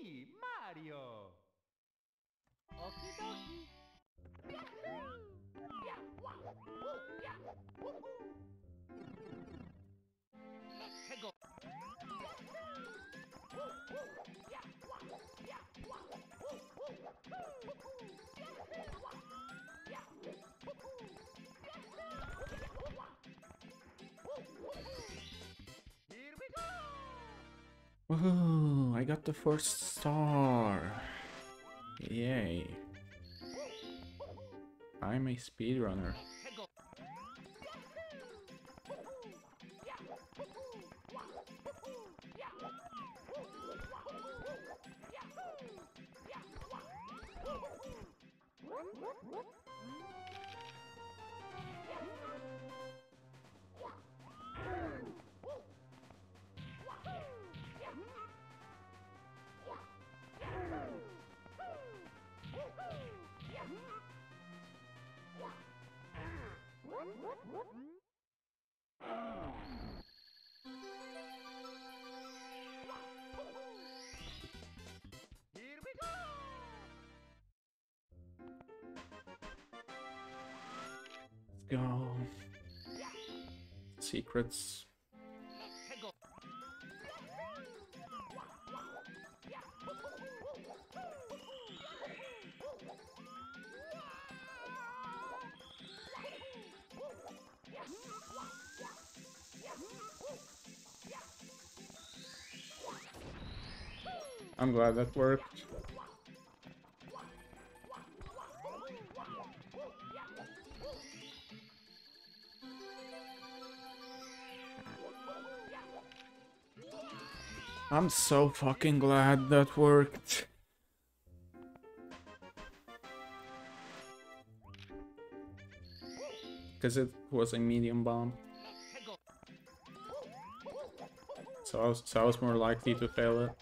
me, Mario. Okie dokie. Here we go. Woohoo! I got the first star. Yay! I'm a speedrunner. Here we go. Let's go. Secrets. I'm glad that worked. I'm so fucking glad that worked. Because it was a medium bomb. So I was more likely to fail it.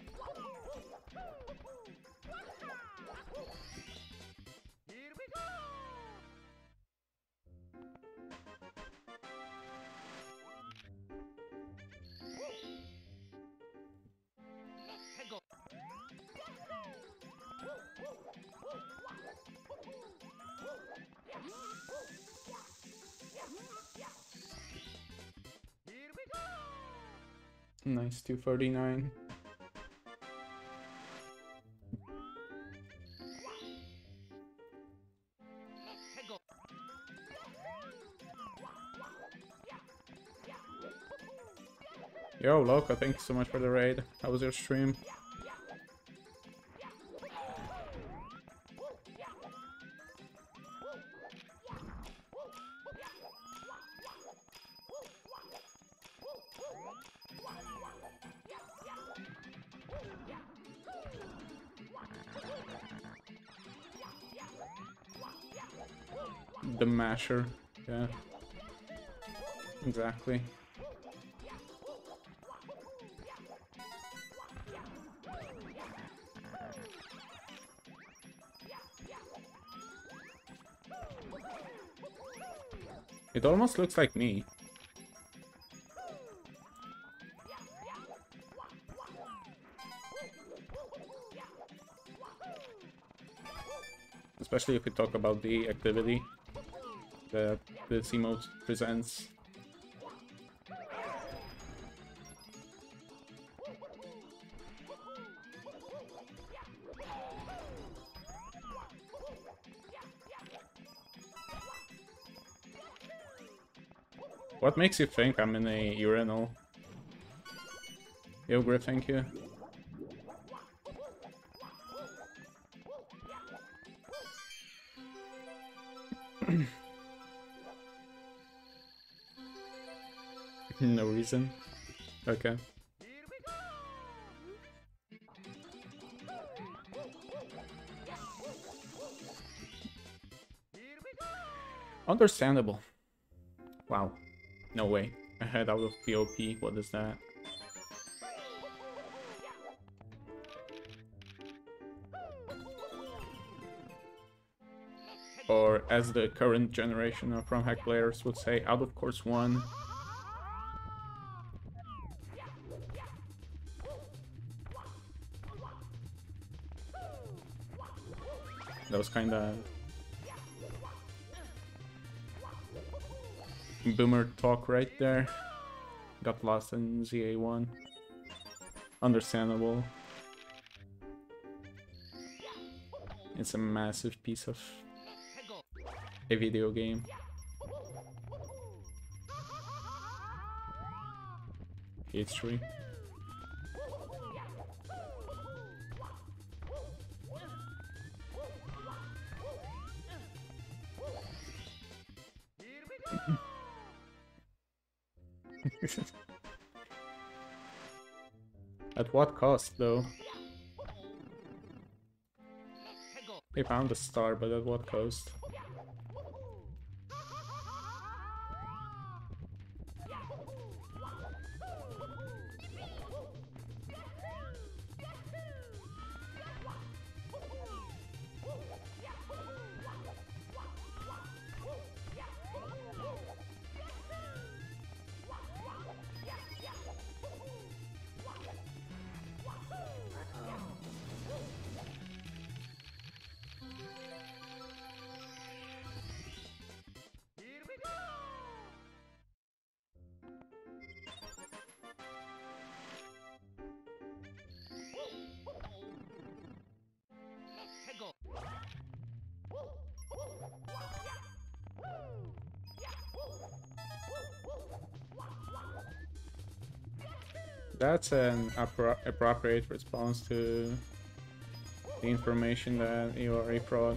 Here we go. Here we go. Nice 239. Yo, Loco, thank you so much for the raid. How was your stream? The masher, yeah. Exactly. It almost looks like me. Especially if we talk about the activity that this emote presents. What makes you think I'm in a urinal? Yo, Griff, thank you. No reason. Okay. Understandable. Wow. No way. I head out of POP. What is that? Or as the current generation of From Hack players would say, out of course 1. That was kinda boomer talk right there. Got lost in ZA1. Understandable. It's a massive piece of a video game. H3. At what cost, though? They found a star, but at what cost? That's an appropriate response to the information that you are a fraud.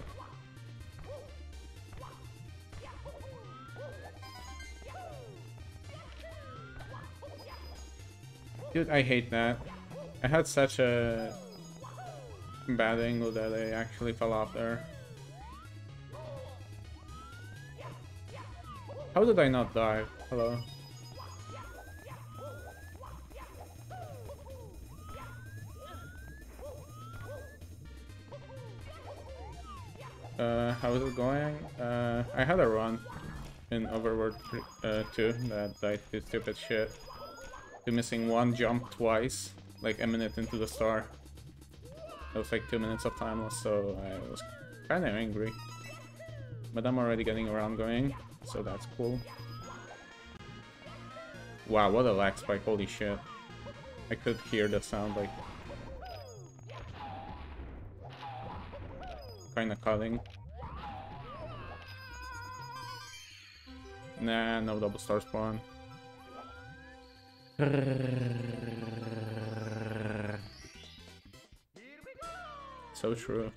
Dude, I hate that. I had such a bad angle that I actually fell off there. How did I not die? Hello? How is it going? I had a run in Overworld 2 that died to stupid shit. To missing one jump twice, like a minute into the star. It was like 2 minutes of time lost, so I was kinda angry. But I'm already getting around going, so that's cool. Wow, what a lag spike, holy shit. I could hear the sound like... kinda cutting. Nah, no double star spawn. So true.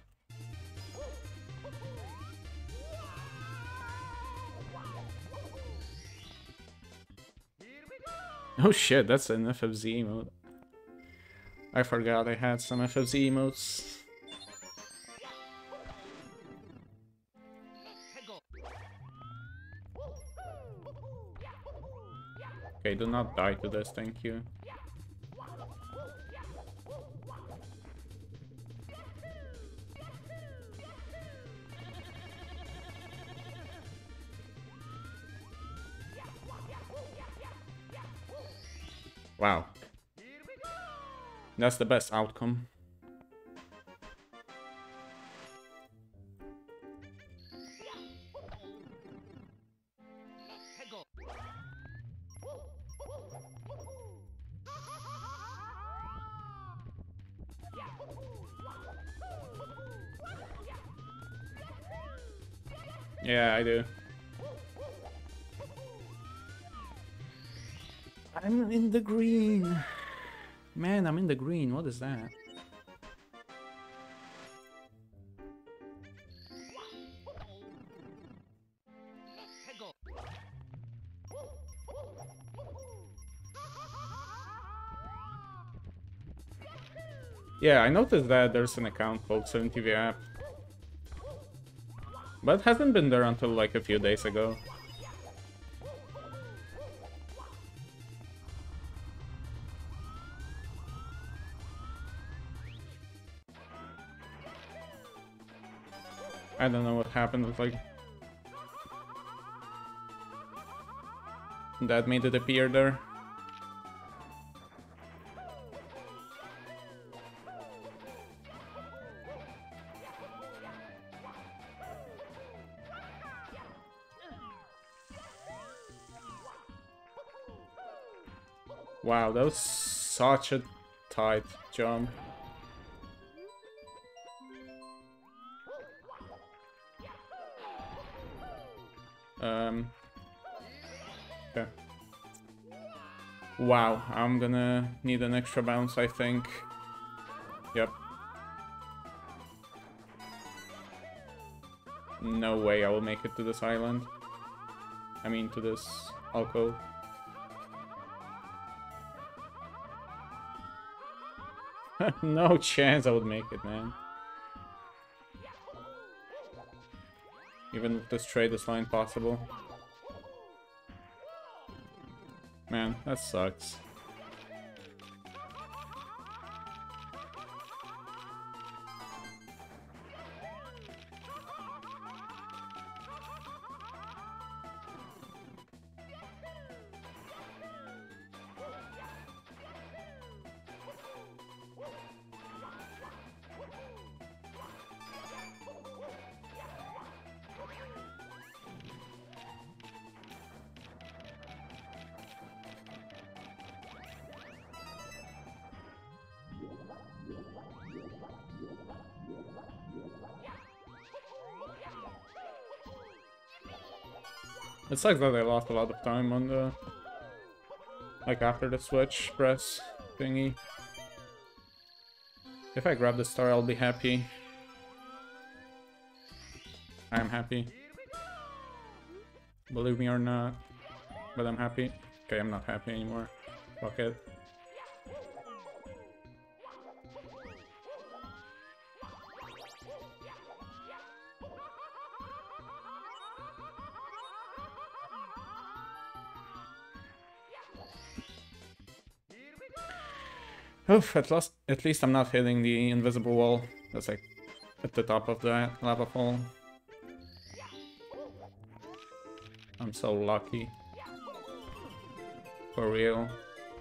Oh shit, that's an FFZ emote. I forgot I had some FFZ emotes. Okay, do not die to this, thank you. Wow. That's the best outcome. Yeah, I do. I'm in the green. Man, I'm in the green. What is that? Yeah, I noticed that there's an account called 7TV app. But it hasn't been there until like a few days ago. I don't know what happened with like... that made it appear there. Wow, that was such a tight jump. Okay. Wow, I'm gonna need an extra bounce, I think. Yep. No way I will make it to this island. I mean, to this alcove. No chance I would make it, man. Even with the straightest line possible. Man, that sucks. It sucks that I lost a lot of time on the... like after the switch press thingy. If I grab the star, I'll be happy. I am happy. Believe me or not. But I'm happy. Okay, I'm not happy anymore. Fuck it. Oof, at least I'm not hitting the invisible wall. That's like at the top of the lava fall. I'm so lucky. For real.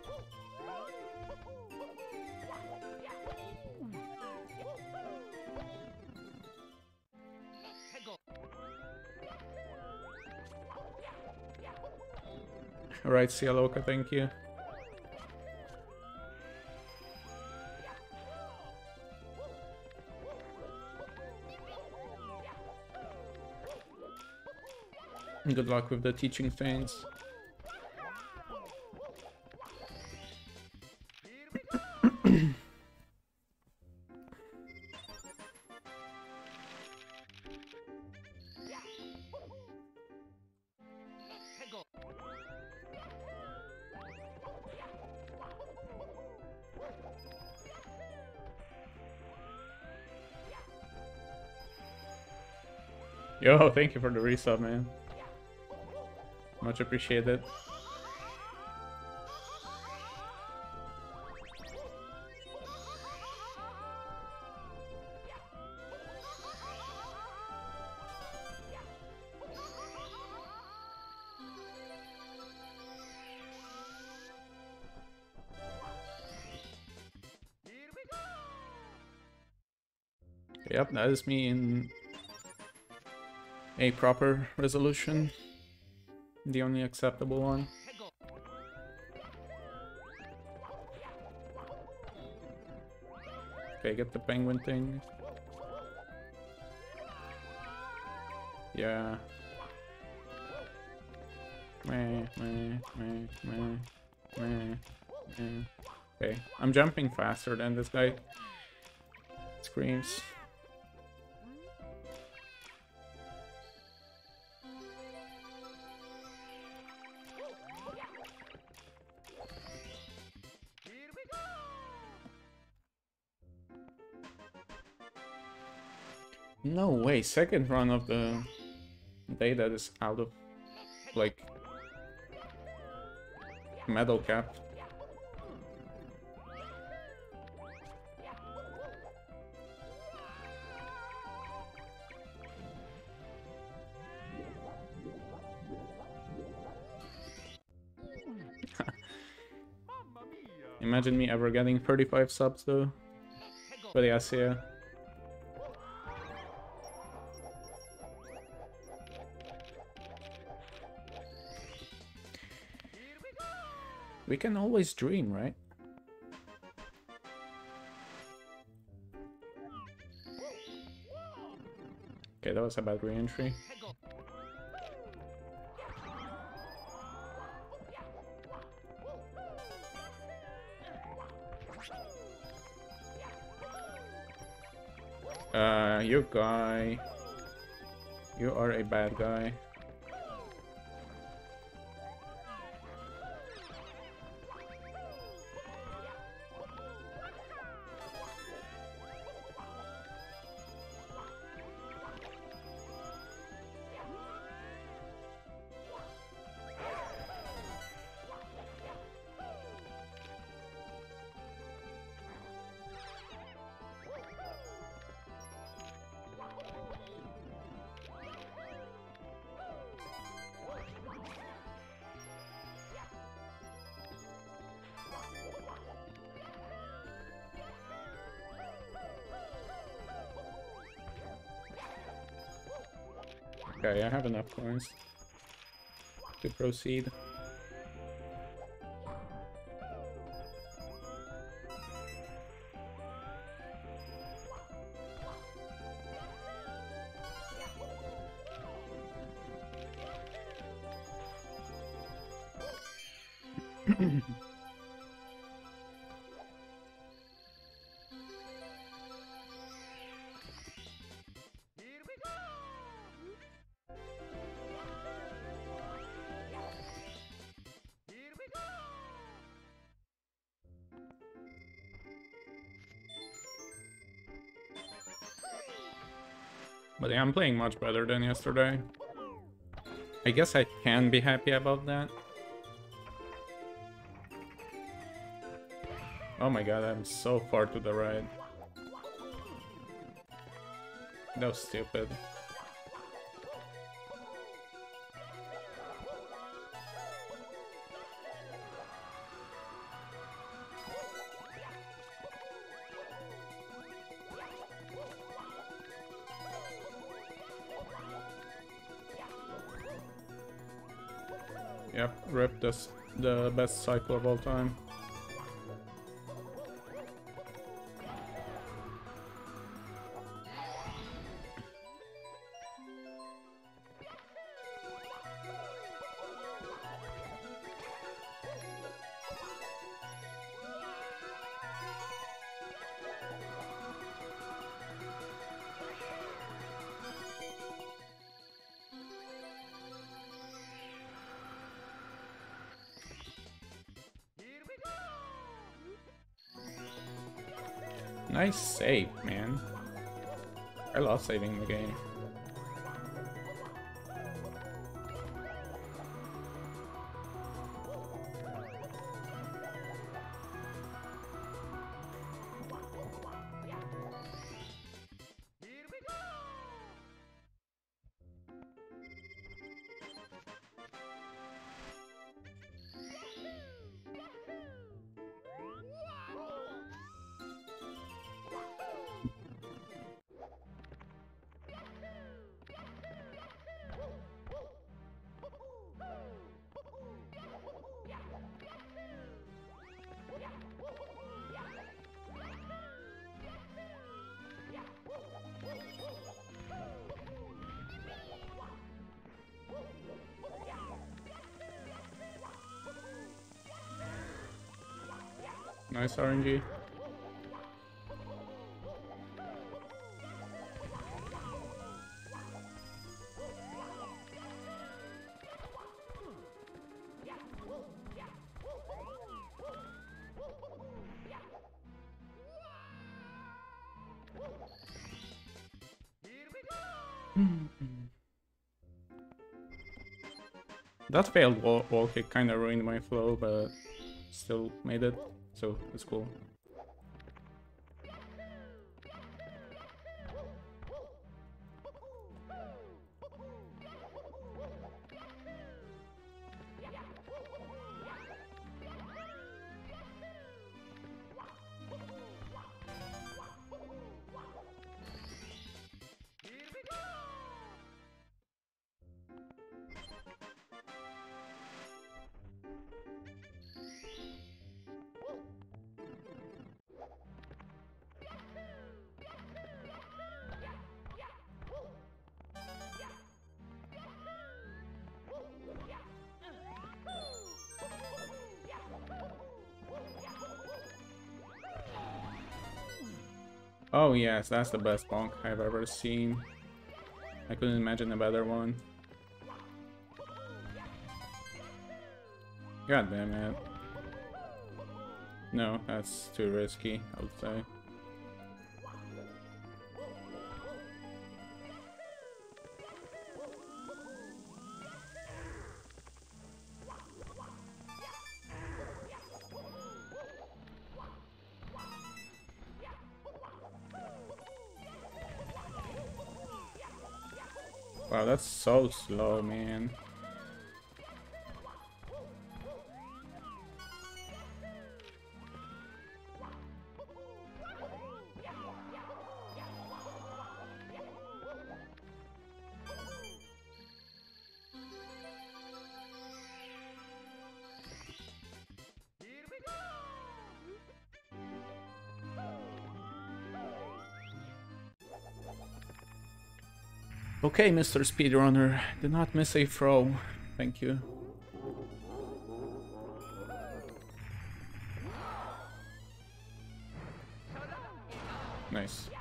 Alright, Cialoka, thank you. Good luck with the teaching things. Yo, thank you for the resub, man. Much appreciated. Yep, that is me in a proper resolution. The only acceptable one. Okay, get the penguin thing. Yeah. Meh, meh, meh, meh, meh, meh. Okay, I'm jumping faster than this guy screams. No way, second run of the day that is out of, like, medal cap. Imagine me ever getting 35 subs though. But yes, yeah. We can always dream, right? Okay, that was a bad re-entry. You guy. You are a bad guy. Okay, I have enough coins to proceed. Here we go! Here we go! But yeah, I'm playing much better than yesterday. I guess I can be happy about that. Oh my god, I'm so far to the right. That was stupid. Yep, rip this, the best cycle of all time. Here we go! Nice save, man. I love saving the game. Here we go! Nice RNG. Here we go! That failed wall kick kind of ruined my flow, but still made it, so it's cool. Here we go! Oh yes, that's the best bonk I've ever seen. I couldn't imagine a better one. God damn it. No, that's too risky, I would say. Wow, that's so slow, man. Here we go! Okay, Mr. Speedrunner, do not miss a throw. Thank you. Nice.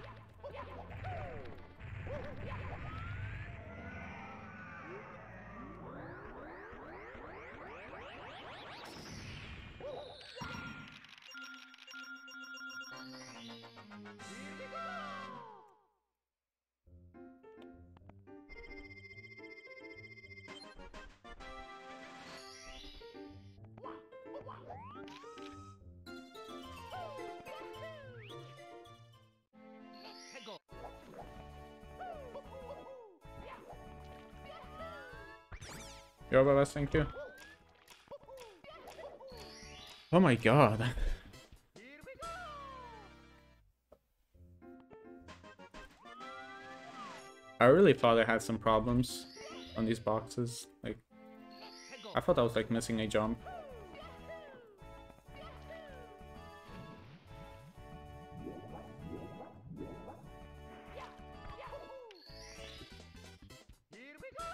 Yo, Babas, thank you. Oh my god. Here we go! I really thought I had some problems on these boxes. Like, I thought I was like missing a jump. Here we go!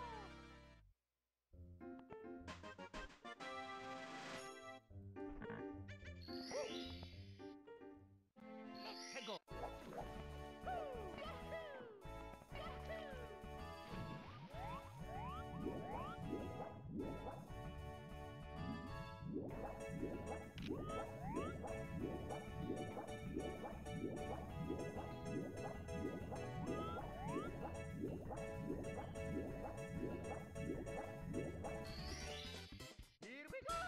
Here we go!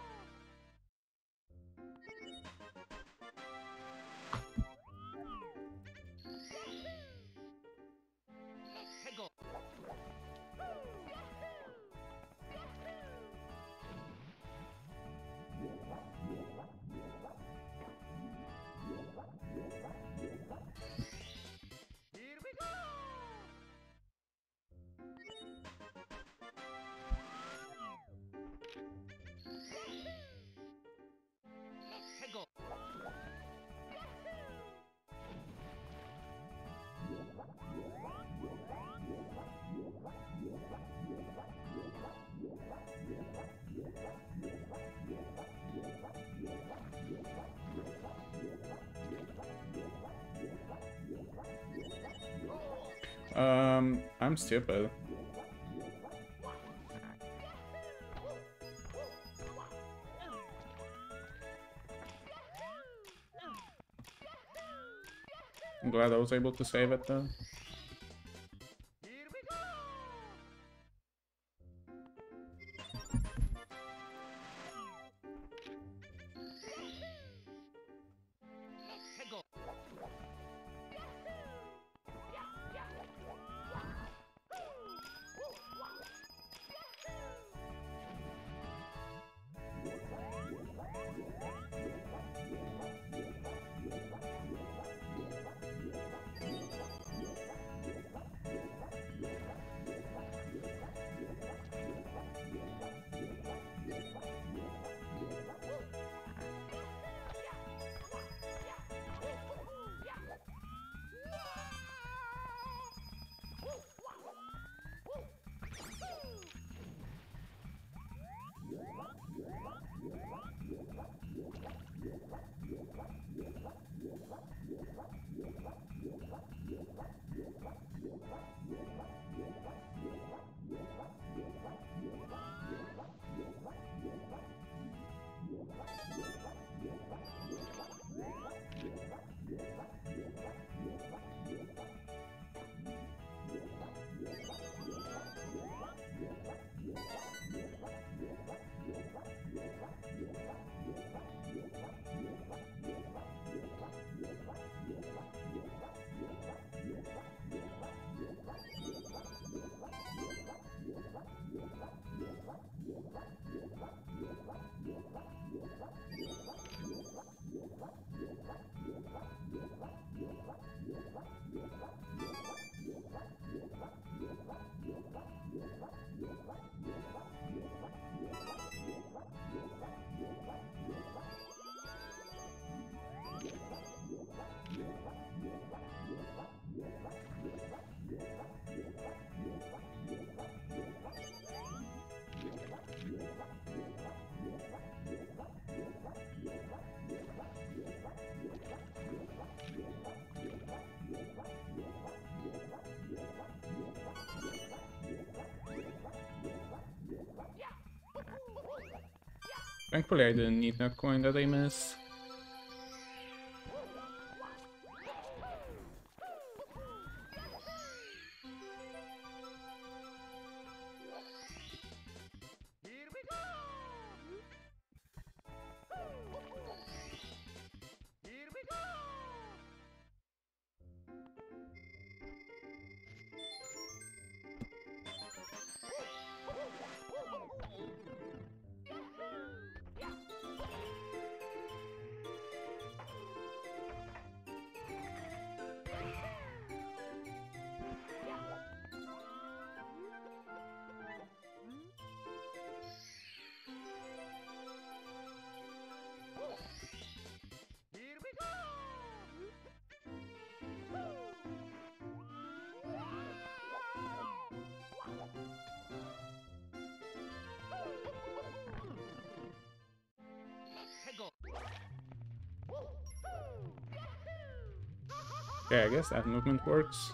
Here we go! I'm stupid. I'm glad I was able to save it though. Here we go! Thankfully I didn't need that coin that I missed. Here we go! Here we go! Here we go! Okay, I guess that movement works.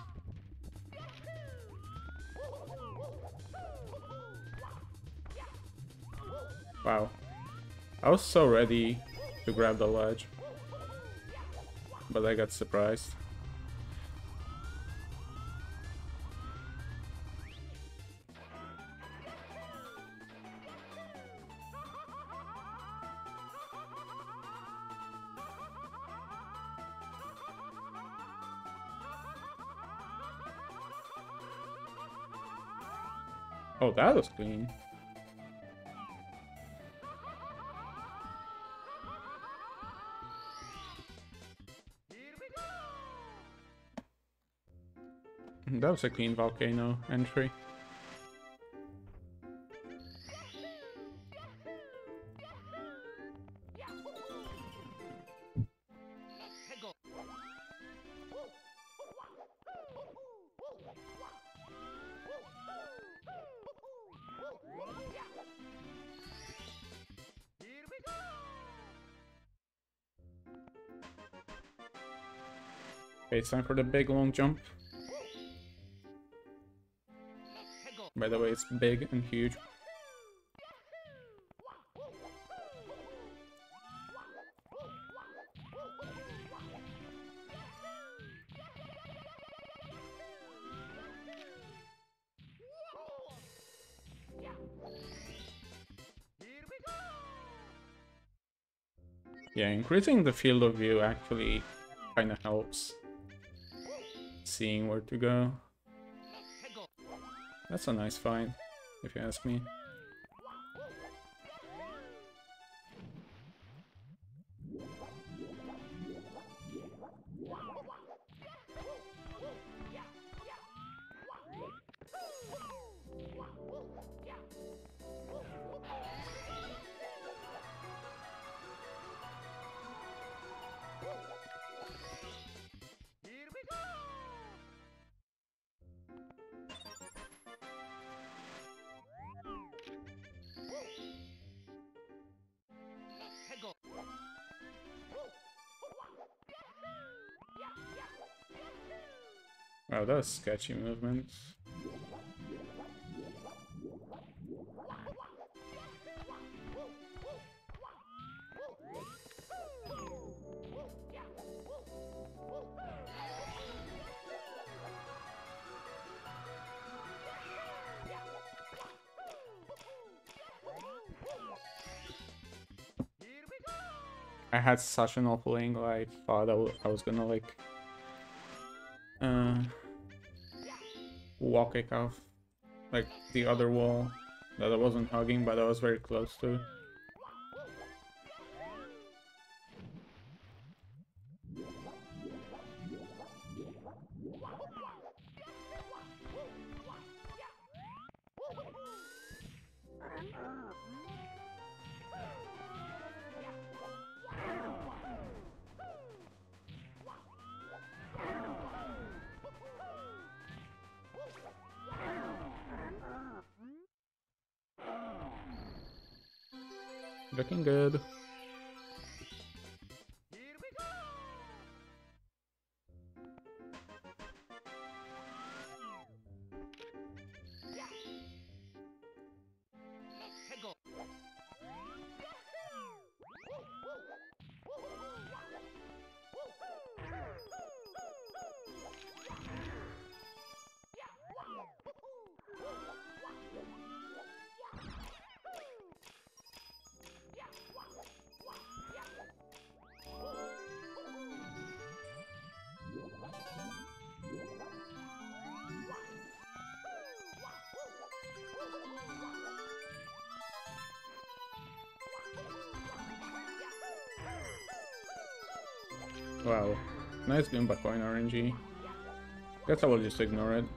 Wow. I was so ready to grab the ledge, but I got surprised. Oh, that was clean. Here we go! That was a clean volcano entry. Here we go! Okay, it's time for the big long jump. By the way, it's big and huge. Here we go! Yeah, increasing the field of view actually kind of helps seeing where to go. That's a nice find, if you ask me. Here we go! Wow, that was sketchy movement. Here we go! I had such an awful angle, I thought I was gonna like wall kick off like the other wall that I wasn't hugging, but I was very close to. Looking good. Here we go! Wow. Nice Goomba coin RNG. Guess I will just ignore it.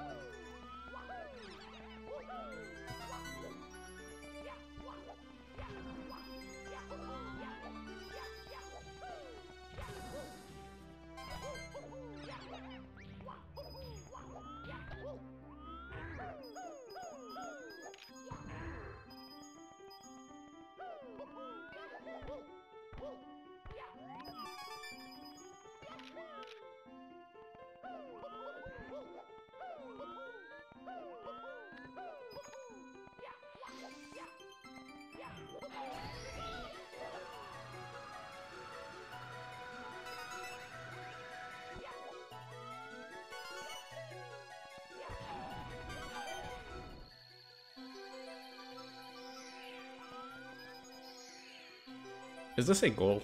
Is this a goal?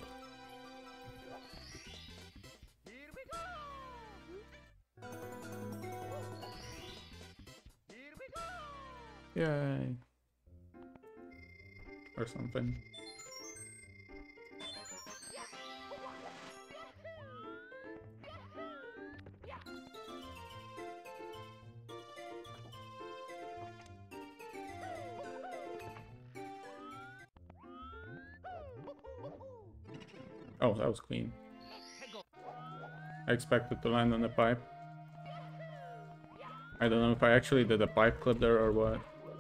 Here we go! Here we go! Yay. Or something. Oh, that was clean. I expected to land on the pipe. I don't know if I actually did a pipe clip there or what.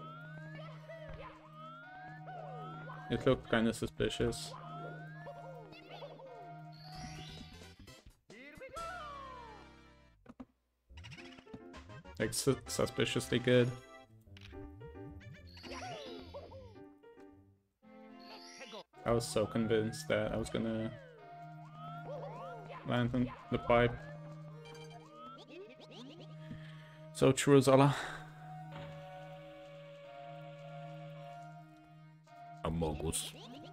It looked kind of suspicious. Like, suspiciously good. I was so convinced that I was gonna land on the pipe. So true, Zala. Amogus.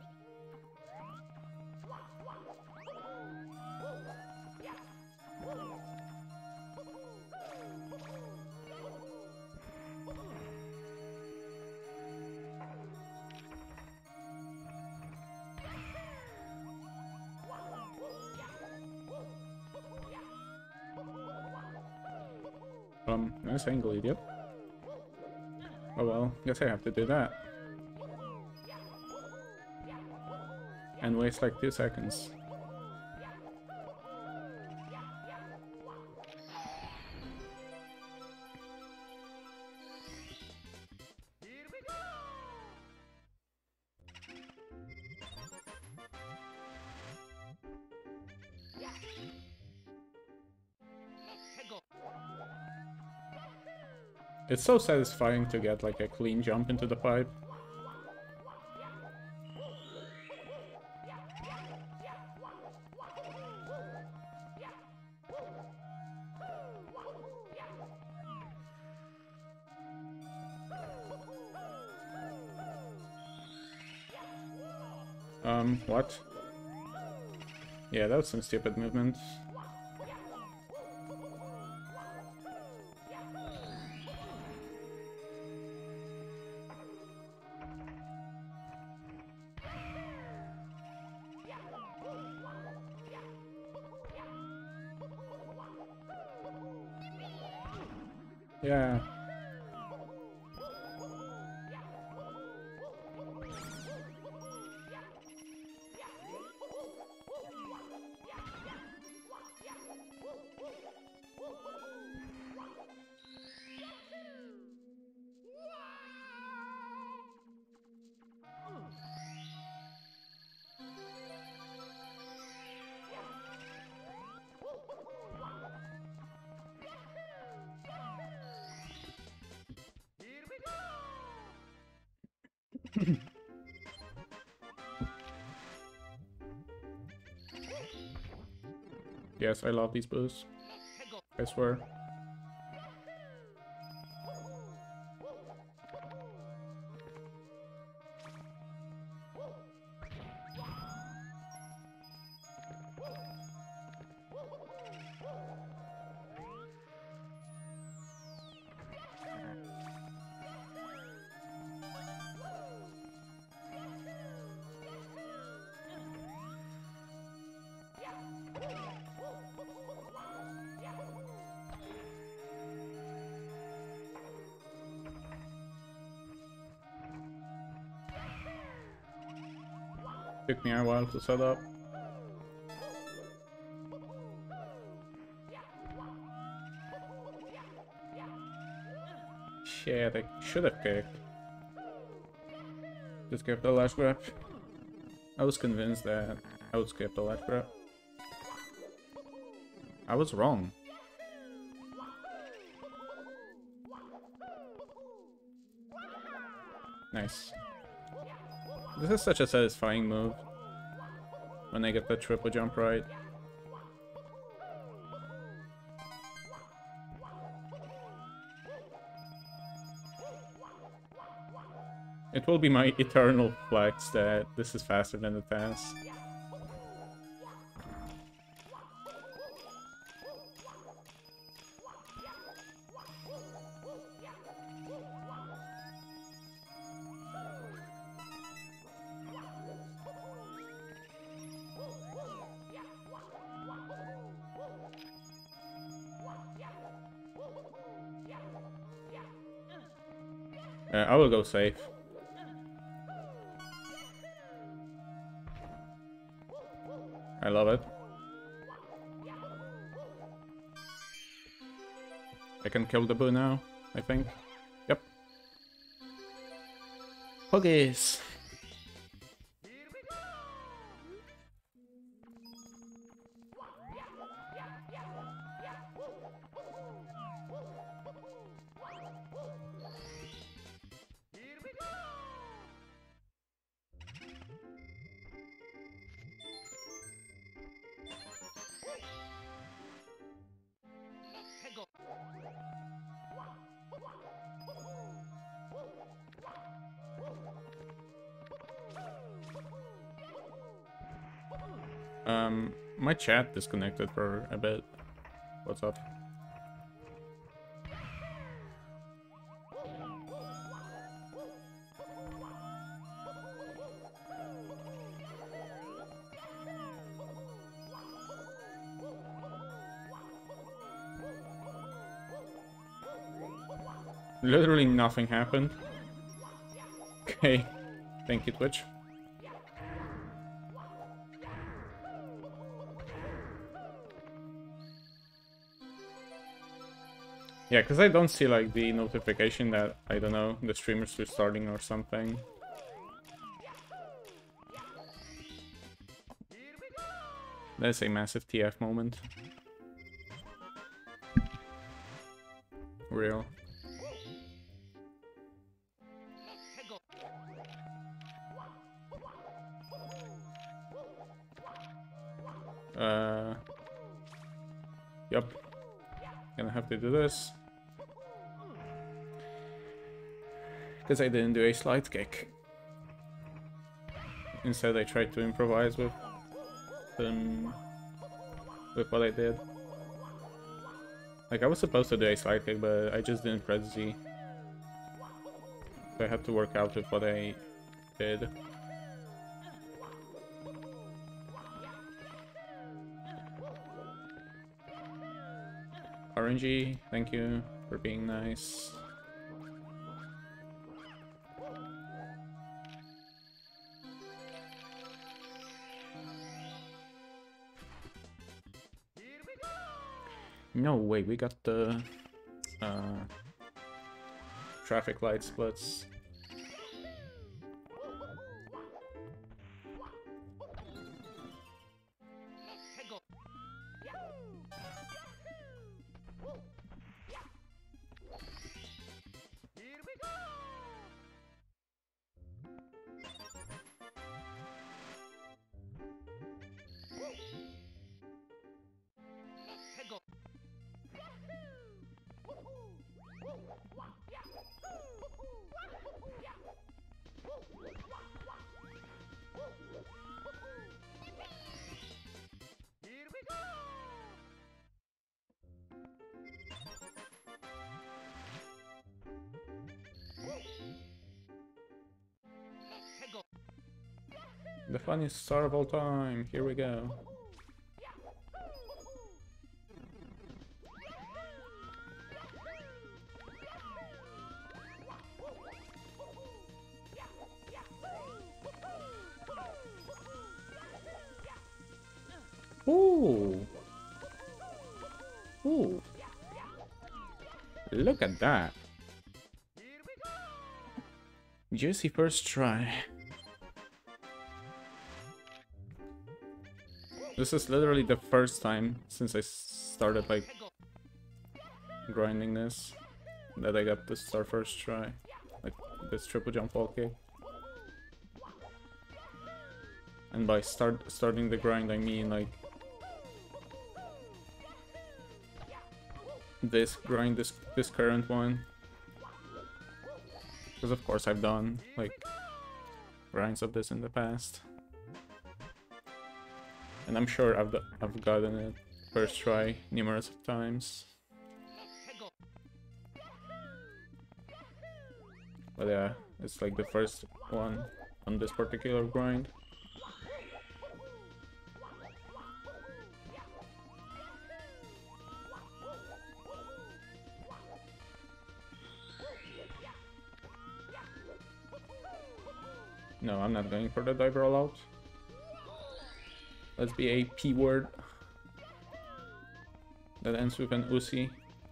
Nice angle, idiot. Oh well, guess I have to do that. And waste like 2 seconds. Here we go! It's so satisfying to get like a clean jump into the pipe. What? Yeah, that was some stupid movement. Yeah. Here we go! Yes, I love these boosts. I swear. Took me a while to set up. Shit, I should have kicked. Just skip the last grab. I was convinced that I would skip the last grab. I was wrong. Nice. This is such a satisfying move when I get the triple jump right. It will be my eternal flex that this is faster than the task. I will go safe. I love it. I can kill the Boo now, I think. Yep. Puggies! My chat disconnected for a bit. What's up? Literally nothing happened. Okay, thank you, Twitch. Yeah, because I don't see like the notification that, I don't know, the streamer's restarting or something. That's a massive TF moment. Real. Yep. Gonna have to do this. Because I didn't do a slide kick. Instead I tried to improvise with what I did. Like, I was supposed to do a slide kick, but I just didn't press Z. So I had to work out with what I did. RNG, thank you for being nice. No way, we got the traffic light splits. The funniest start of all time. Here we go. Ooh. Ooh. Look at that. Juicy first try. This is literally the first time since I started like grinding this that I got this star first try. Like this triple jump wall kick. And by starting the grind I mean like this grind, this current one. Because of course I've done like grinds of this in the past. And I'm sure I've gotten it first try numerous of times. But yeah, it's like the first one on this particular grind. No, I'm not going for the dive rollout. Let's be a P word that ends with an Uzi.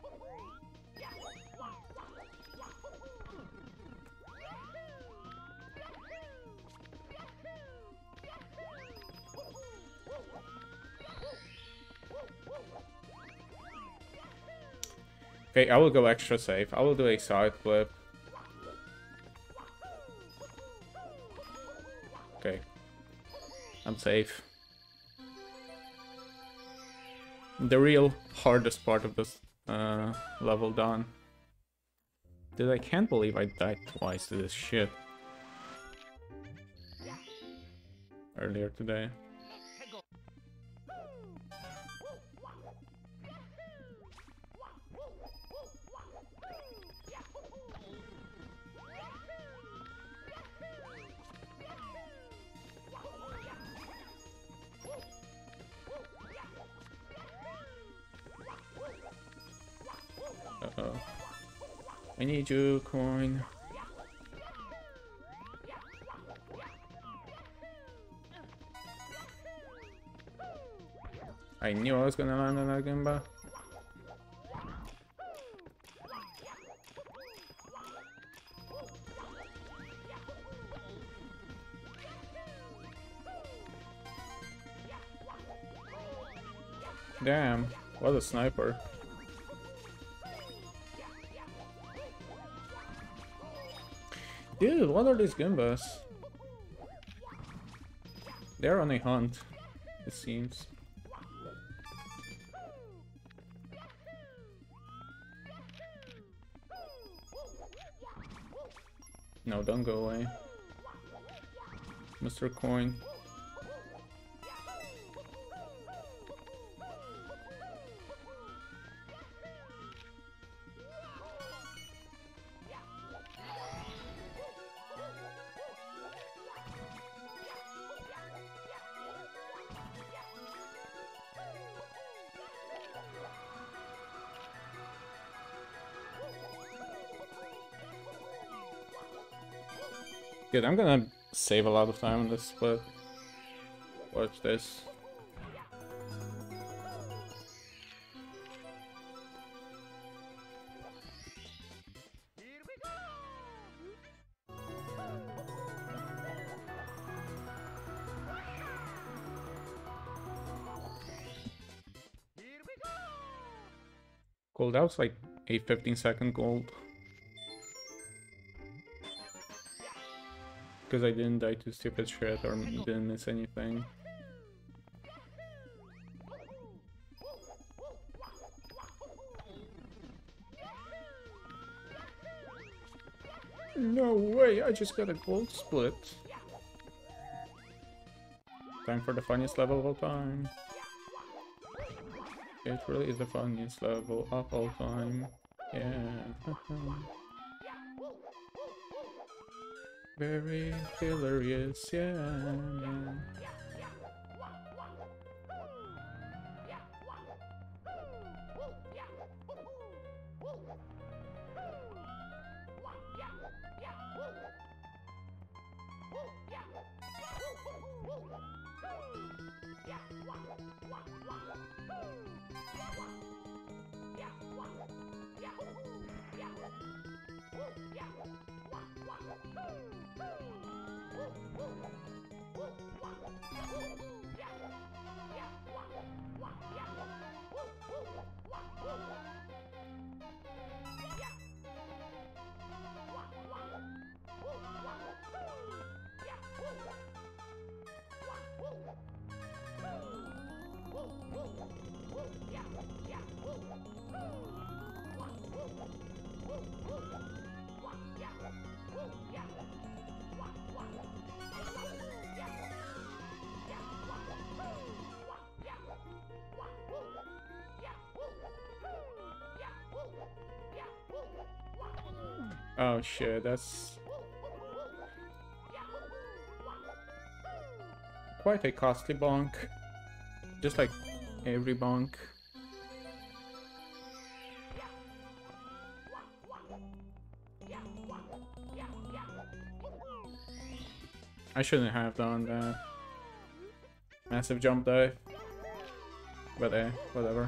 Okay, I will go extra safe. I will do a side flip. Okay. I'm safe. The real hardest part of this level done. Dude, I can't believe I died twice to this shit. Earlier today. Uh-oh. I need you, coin. I knew I was gonna land on that Goomba. Damn, what a sniper. Dude, what are these Goombas? They're on a hunt, it seems. No, don't go away. Mr. Coin. Good, I'm gonna save a lot of time on this split. Watch this. Gold out's like a 15-second gold. Because I didn't die to stupid shit or didn't miss anything. No way, I just got a gold split. Time for the funniest level of all time. It really is the funniest level of all time. Yeah. Very hilarious, yeah, man. Oh shit, that's quite a costly bonk. Just like every bonk. I shouldn't have done that. Massive jump dive. But whatever.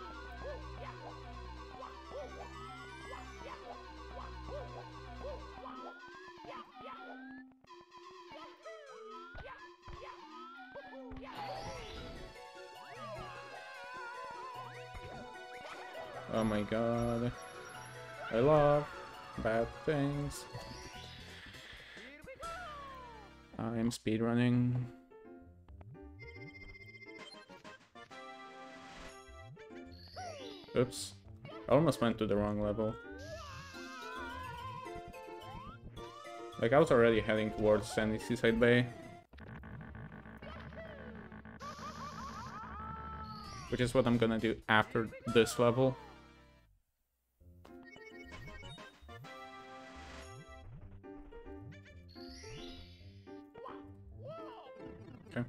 Oh my god. I love bad things. I'm speedrunning. Oops. I almost went to the wrong level. Like, I was already heading towards Sandy Seaside Bay. Which is what I'm gonna do after this level. Okay.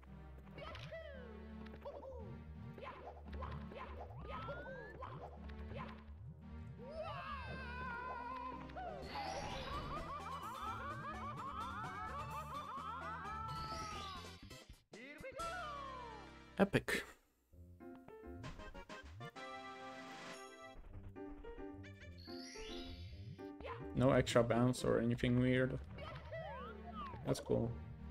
Epic. No extra bounce or anything weird. That's cool.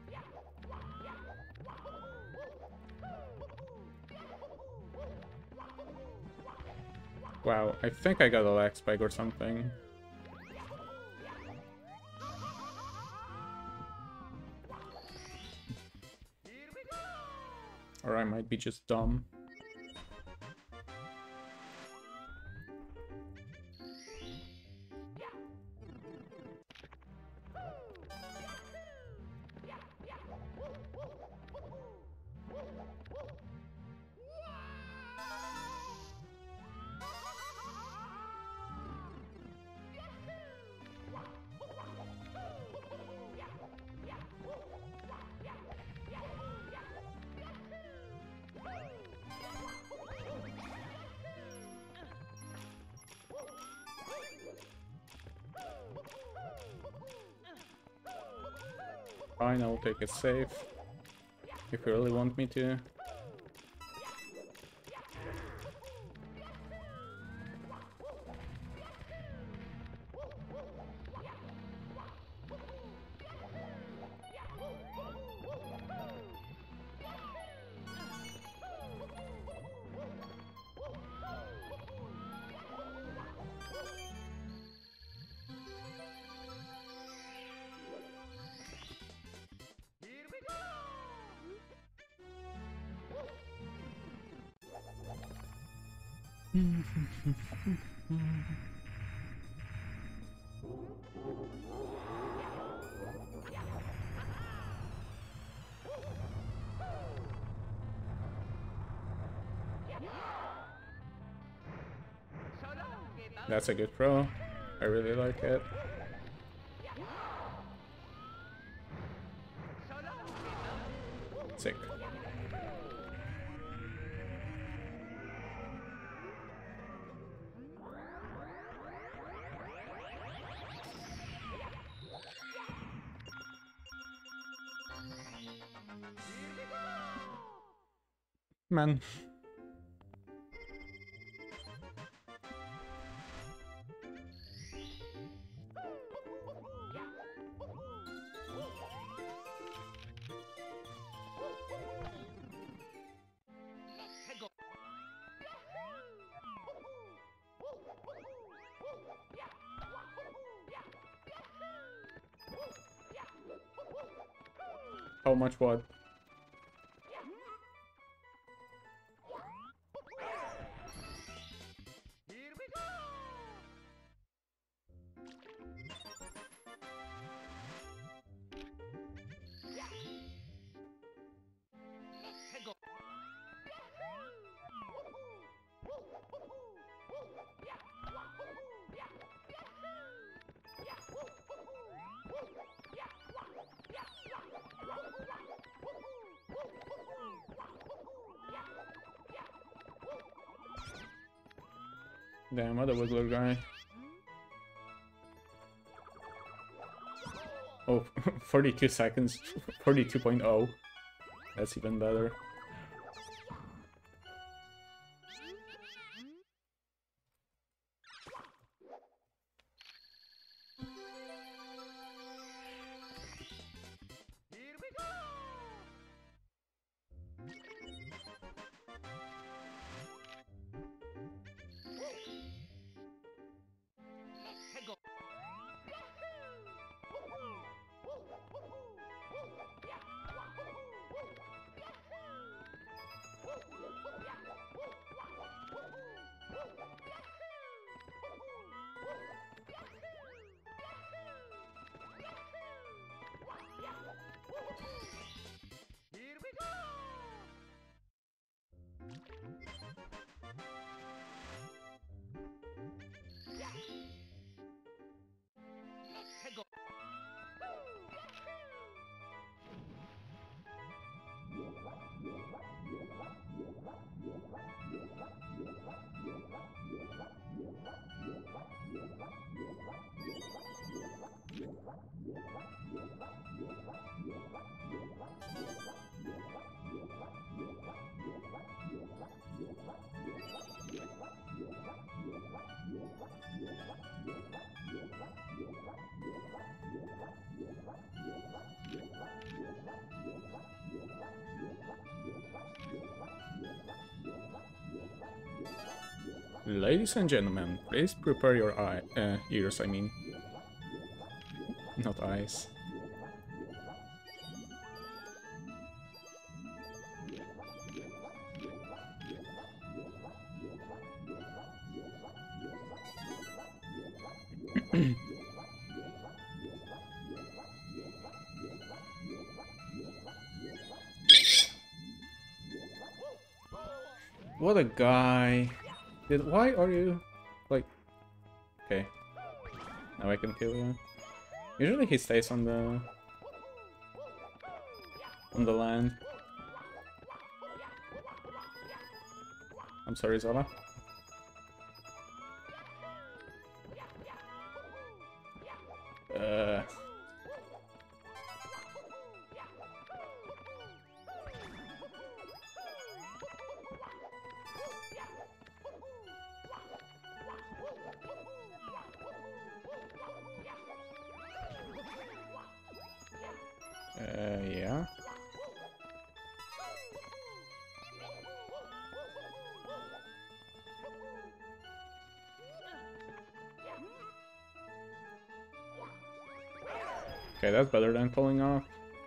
Wow, I think I got a lag spike or something. Or I might be just dumb. Fine, I'll take it safe. If you really want me to. That's a good throw. I really like it. Sick. Man. How much what? Damn, other Wiggler guy. Oh, 42 seconds, 42.0. That's even better. Here we go! Here we go! Ladies and gentlemen, please prepare your ears, I mean. Not eyes. What a guy. Why are you like okay. Now I can kill you. Usually he stays on the land. I'm sorry, Zola. Yeah. Okay, that's better than pulling off.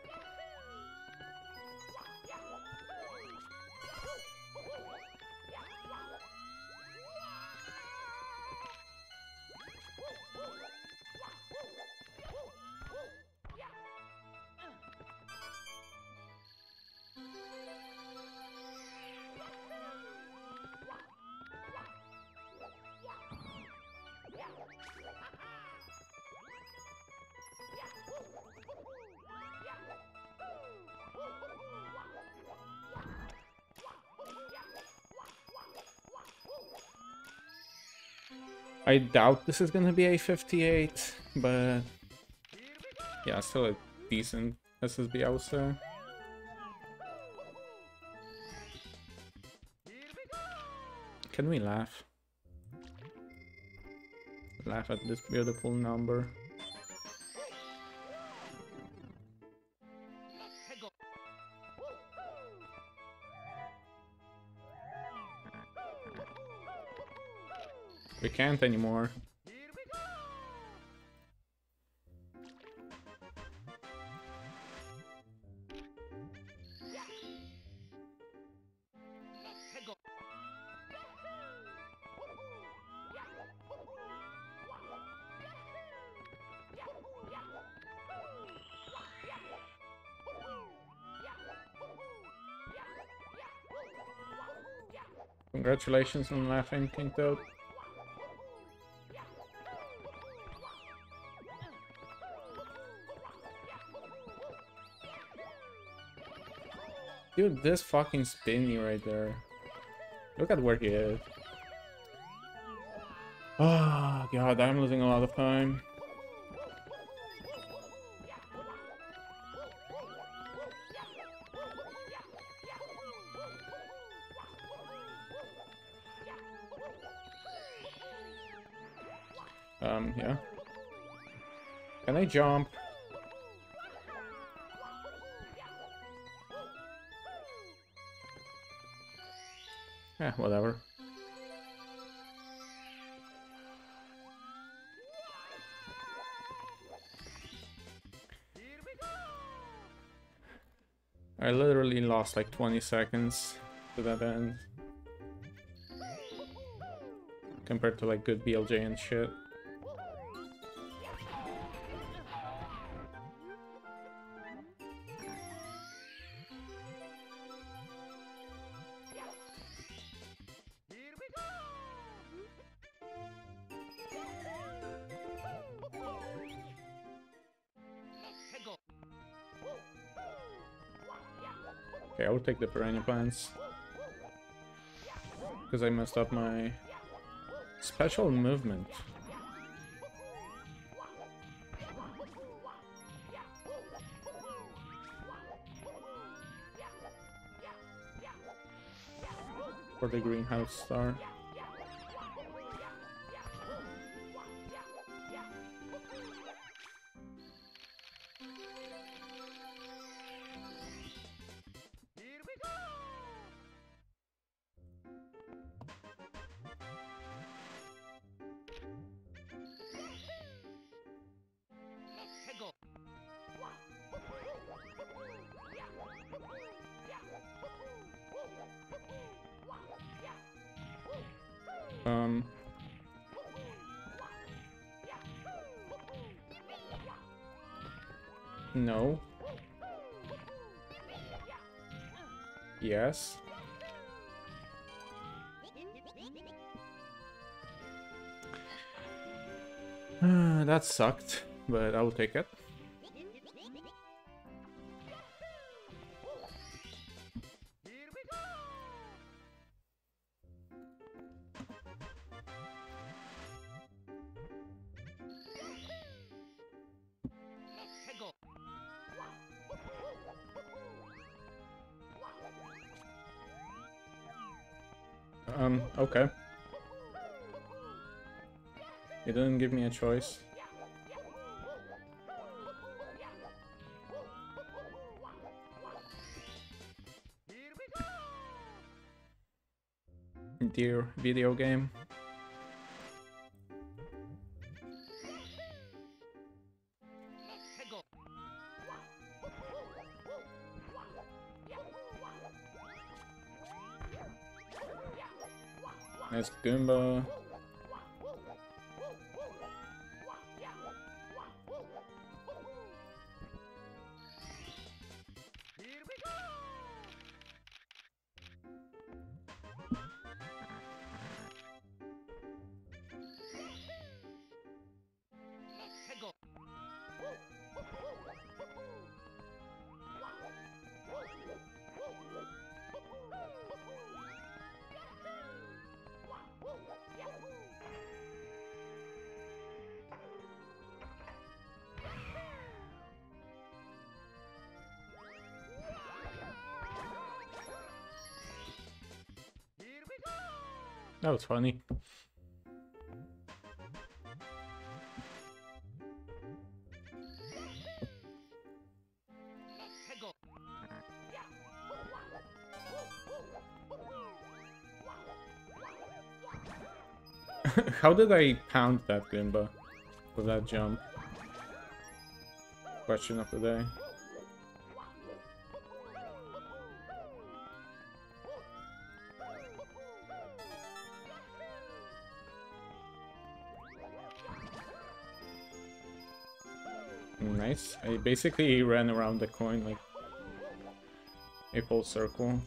I doubt this is gonna be a 58, but yeah, still a decent SSB, I would say. Can we laugh? Laugh at this beautiful number. We can't anymore. Congratulations on laughing, King Toad. Dude, this fucking spinny right there. Look at where he is. Oh god, I'm losing a lot of time. Yeah. Can I jump? Eh, whatever. I literally lost like 20 seconds to that end. Compared to like good BLJ and shit. Okay, I will take the Piranha Plants. Because I messed up my special movement. For the greenhouse star. No. Yes. That sucked, but I will take it. Okay. It didn't give me a choice. Dear video game. Nice Goomba. That was funny. How did I pound that Goomba with that jump? Question of the day. Nice. I basically ran around the coin like a full circle.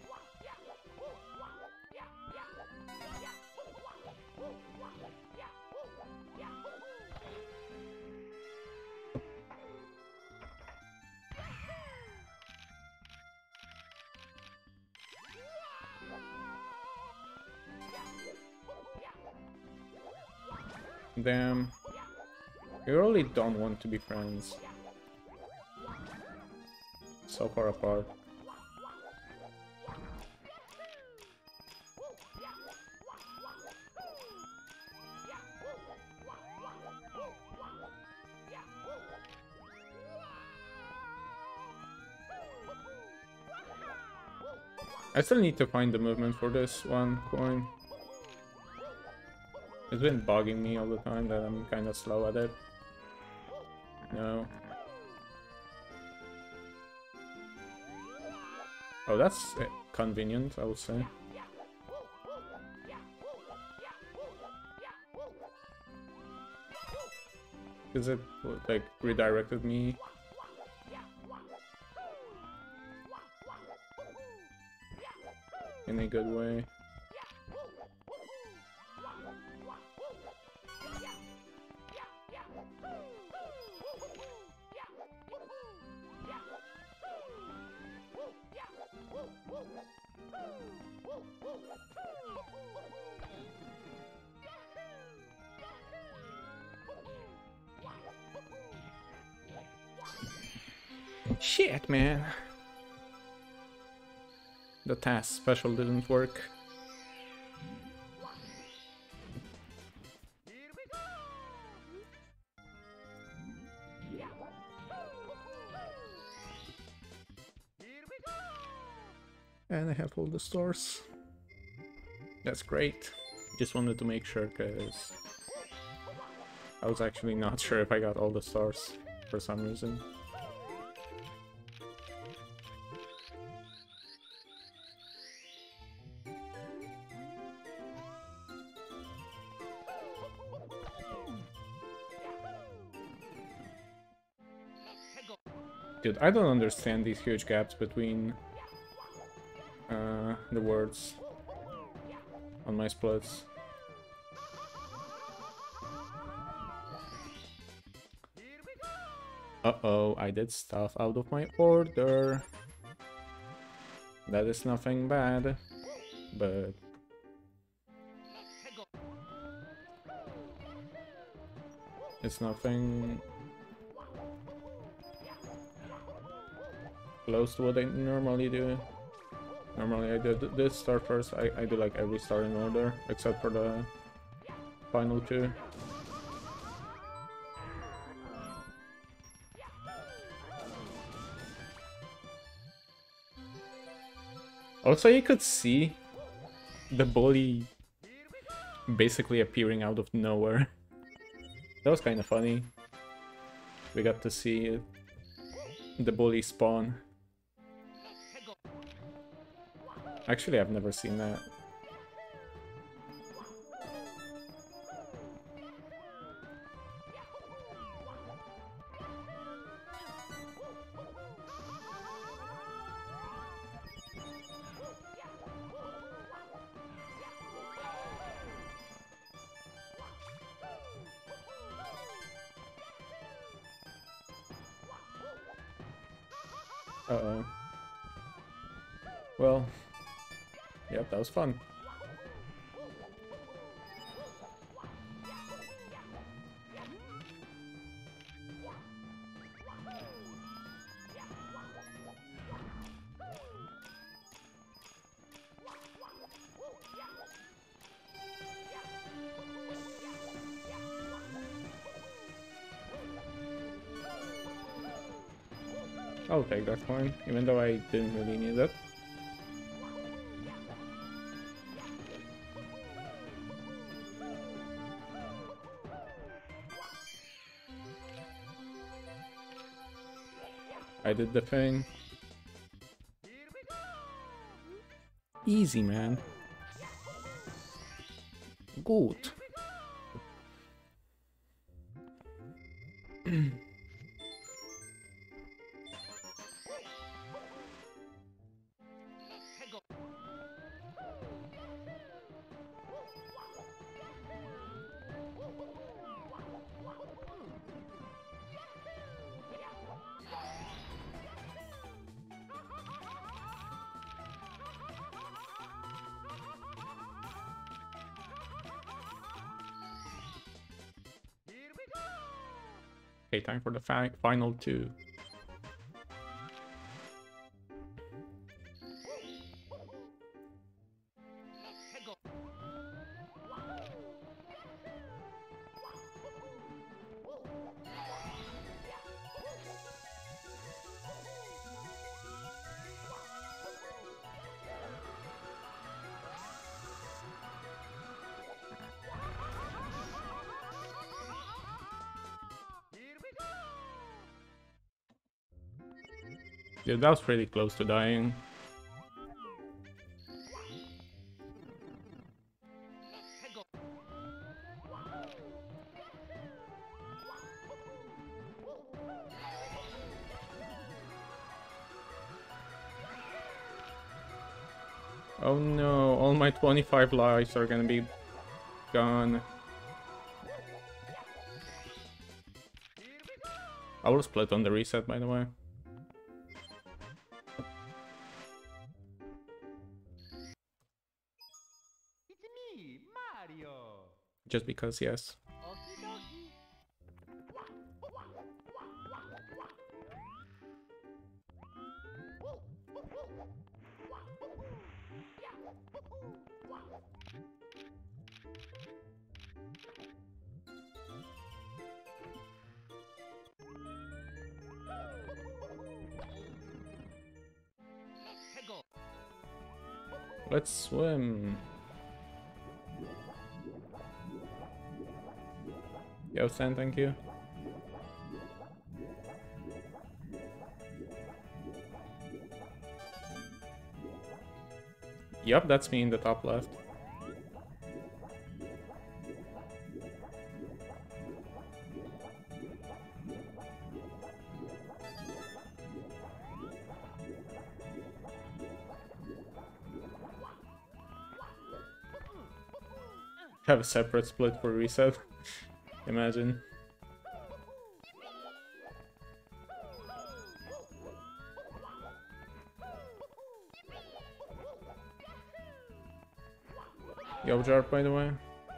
Damn. We really don't want to be friends. So far apart. I still need to find the movement for this one coin. It's been bugging me all the time that I'm kind of slow at it. No. Oh, that's convenient, I would say. Because it, like, redirected me. In a good way. Shit, man. The task special didn't work. And I have all the stars. That's great. Just wanted to make sure, because I was actually not sure if I got all the stars for some reason. Dude, I don't understand these huge gaps between the words on my splits. Uh-oh, I did stuff out of my order. That is nothing bad, but... it's nothing close to what I normally do. Normally I do this star first. I do like every star in order, except for the final two. Also, you could see the bully basically appearing out of nowhere. That was kind of funny. We got to see the bully spawn. Actually, I've never seen that. Uh-oh. Well, yep, that was fun. I'll take that coin, even though I didn't really need it. I did the thing. Easy, man. Good. Okay, time for the final two. Dude, that was pretty close to dying. Oh no, all my 25 lives are gonna be gone. I will split on the reset, by the way. It's me, Mario. Just because, yes. Okie dokie. Let's swim. Yo, Stan, thank you. Yup, that's me in the top left. Have a separate split for reset. Imagine. Yo, Jarp, by the way.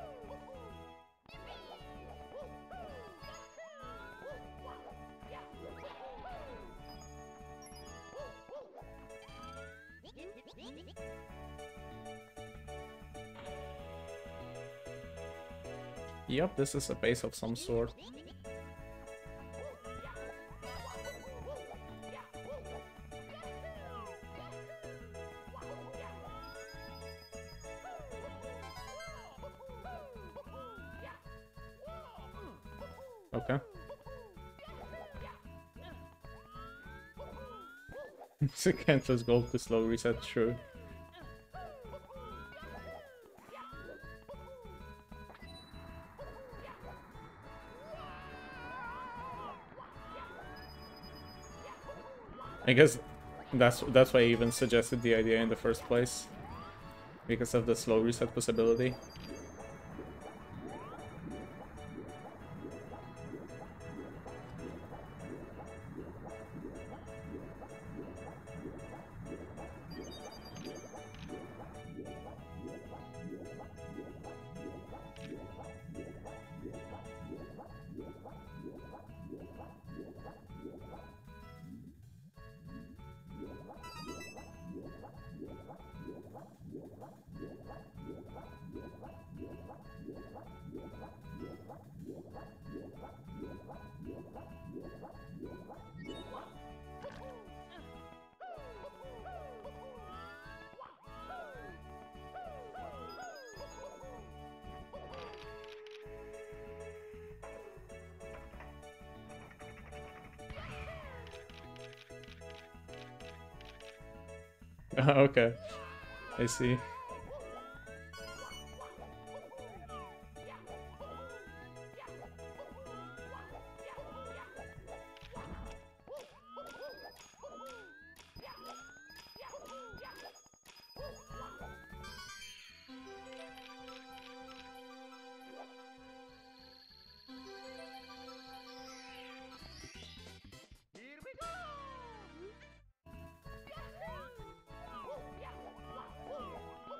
Yep, this is a base of some sort. Okay. So can't just go to slow reset, true. I guess that's why I even suggested the idea in the first place. Because of the slow reset possibility. Okay, I see. Here we go.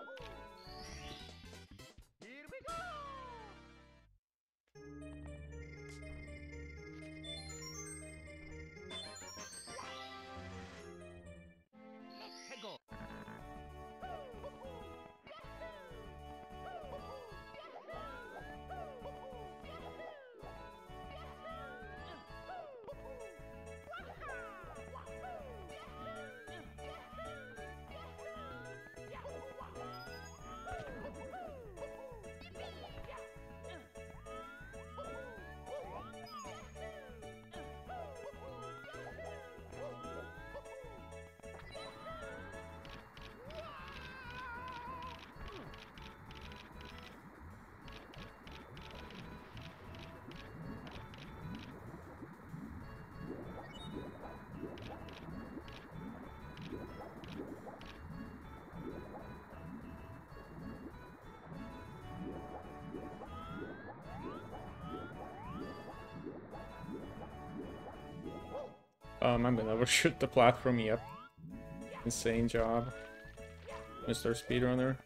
I'm gonna overshoot the platform, yep. Insane job, Mr. Speedrunner.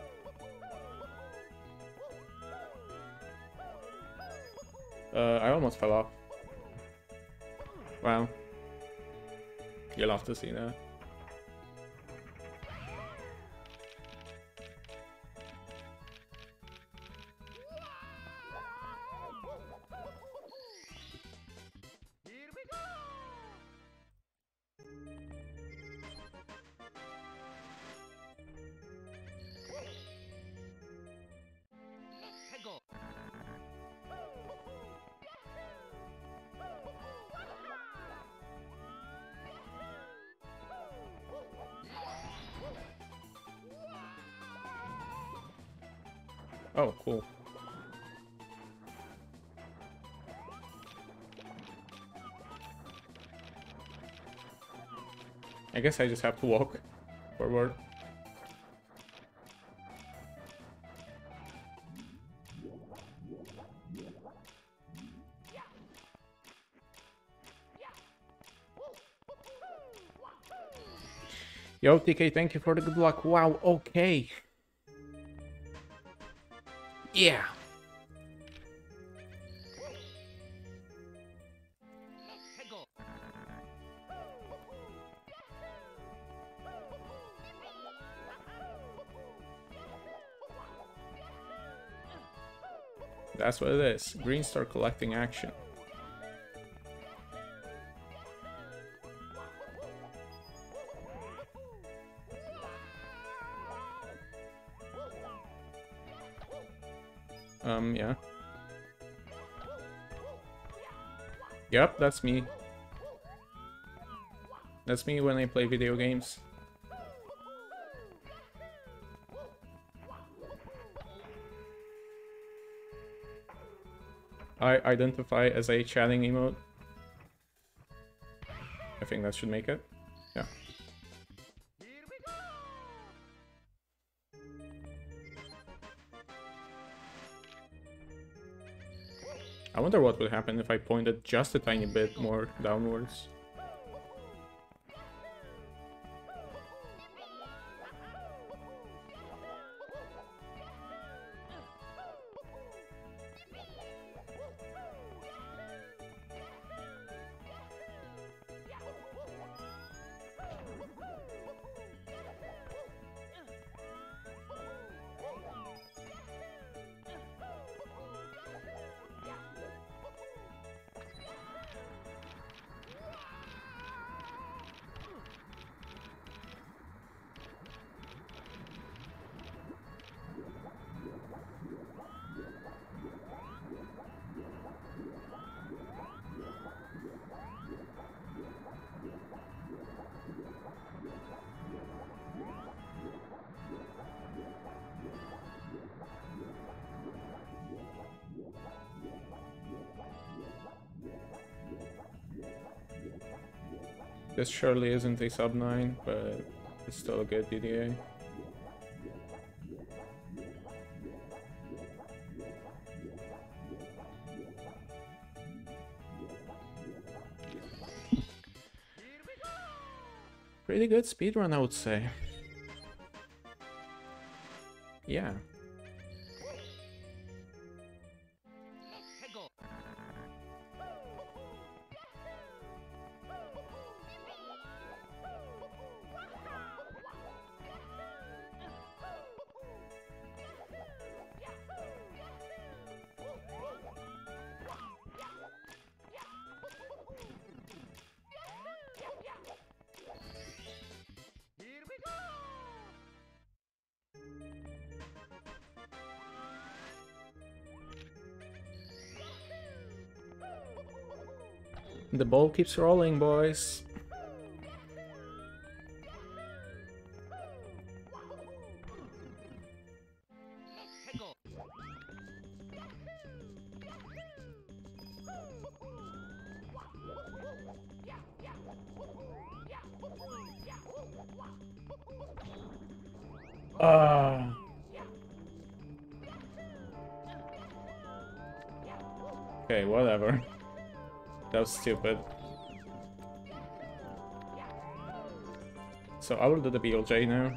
I almost fell off. Wow. You'll have to see that. Here we go! Hey, go! Oh, cool. I guess I just have to walk forward. Yo, TK, thank you for the good luck. Wow, okay. Yeah. Hey, go! That's what it is. Green Star collecting action. Yeah. Yep, that's me. That's me when I play video games. I identify as a chatting emote. I think that should make it. Yeah. Here we go! I wonder what would happen if I pointed just a tiny bit more downwards. This surely isn't a sub 9, but it's still a good DDA. Pretty good speedrun, I would say. Yeah. Hey, go! Here we go! The ball keeps rolling, boys. Hey, go! Okay, whatever. That was stupid. So I will do the BLJ now.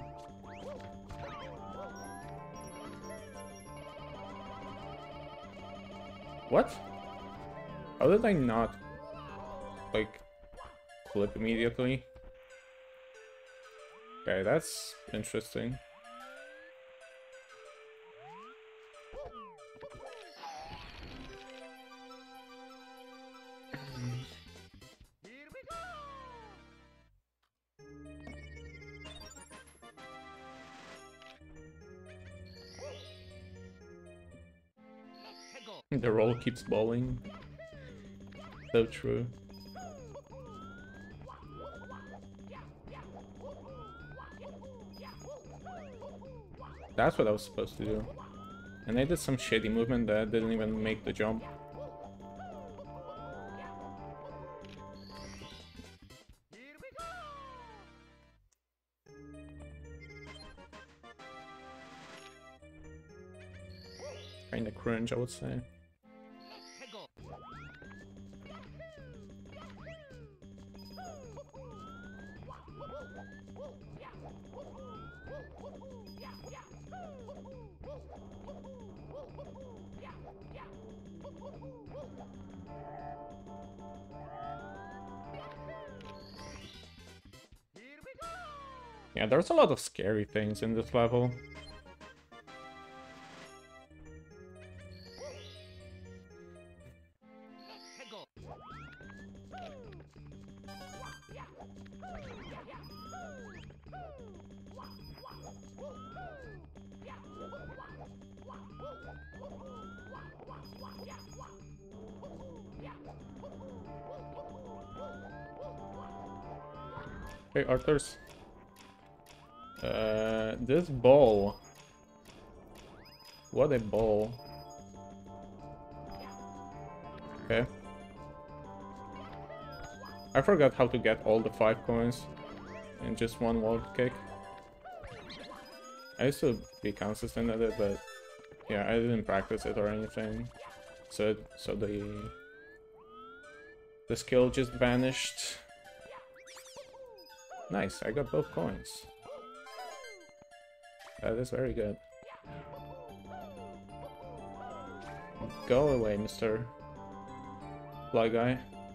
What? How did I not, like, flip immediately? Okay, that's interesting. Here we go. Let's go. The roll keeps balling. So true. That's what I was supposed to do. And I did some shady movement that didn't even make the jump. Here we go. Kinda cringe, I would say. Let's go. Here we go. Yeah, there's a lot of scary things in this level. Let's go. Hey, Arthurs. This ball. What a ball. Okay. I forgot how to get all the 5 coins in just one wall kick. I used to be consistent at it, but yeah, I didn't practice it or anything. So the skill just vanished. Nice, I got both coins. That is very good. Go away, Mr. Fly Guy.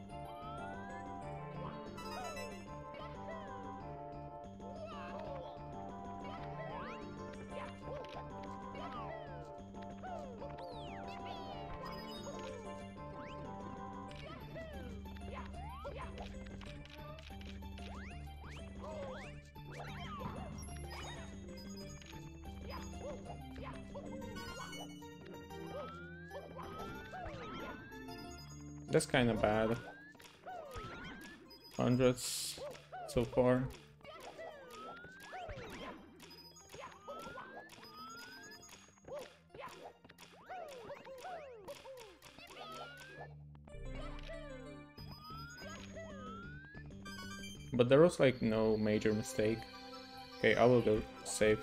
That's kind of bad. Hundreds so far. But there was like no major mistake. Okay, I will go safe.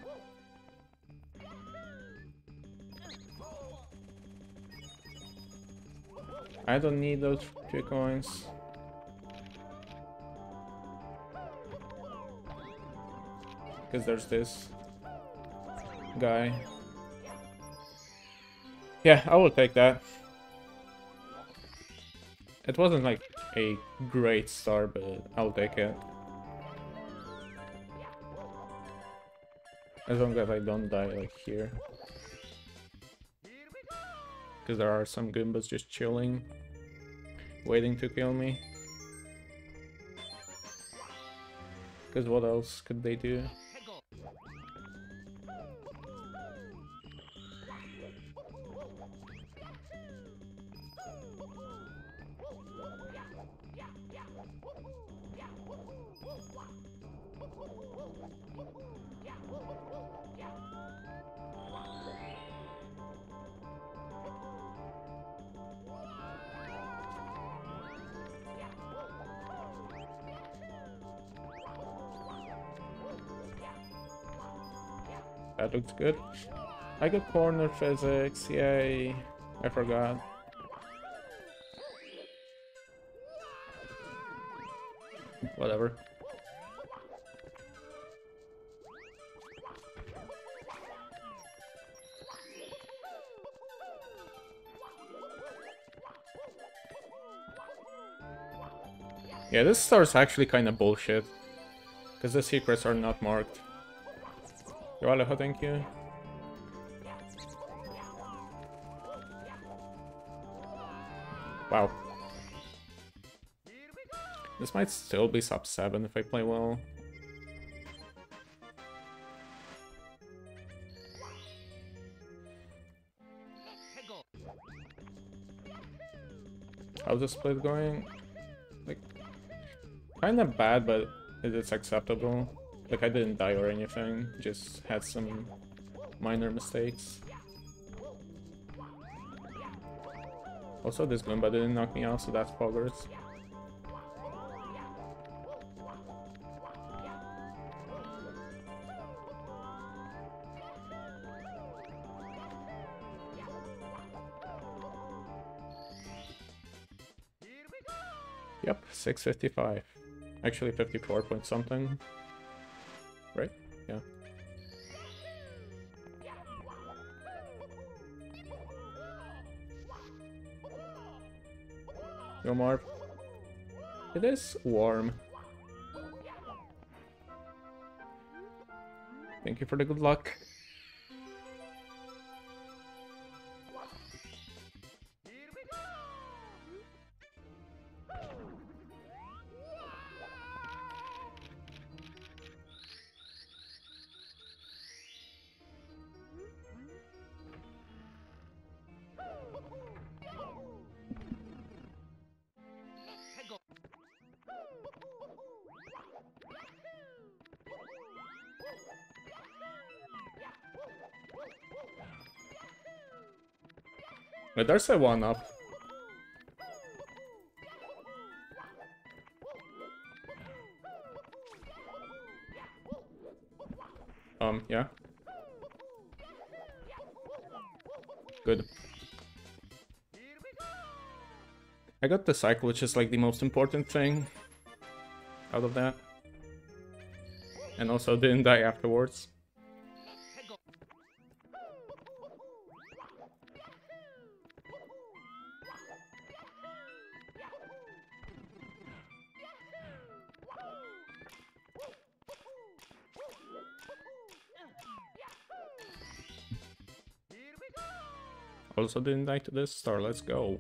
I don't need those 3 coins. Because there's this guy. Yeah, I will take that. It wasn't like a great start, but I'll take it. As long as I don't die like here. Because there are some Goombas just chilling, waiting to kill me. Because what else could they do? That looks good. I got corner physics, yay. I forgot. Whatever. Yeah, this star is actually kind of bullshit. Because the secrets are not marked. Yo, Alejo, thank you. Wow. This might still be sub 7 if I play well. How's the split going? Like, kind of bad, but it's acceptable. Like, I didn't die or anything, just had some minor mistakes. Also, this Goomba didn't knock me out, so that's progress. Yep, 655. Actually 54 point something. Right? Yeah. Yo, Marv. It is warm. Thank you for the good luck. But there's a 1-up. Yeah. Good. I got the cycle, which is like the most important thing out of that. And also didn't die afterwards. Also didn't die to this star, let's go.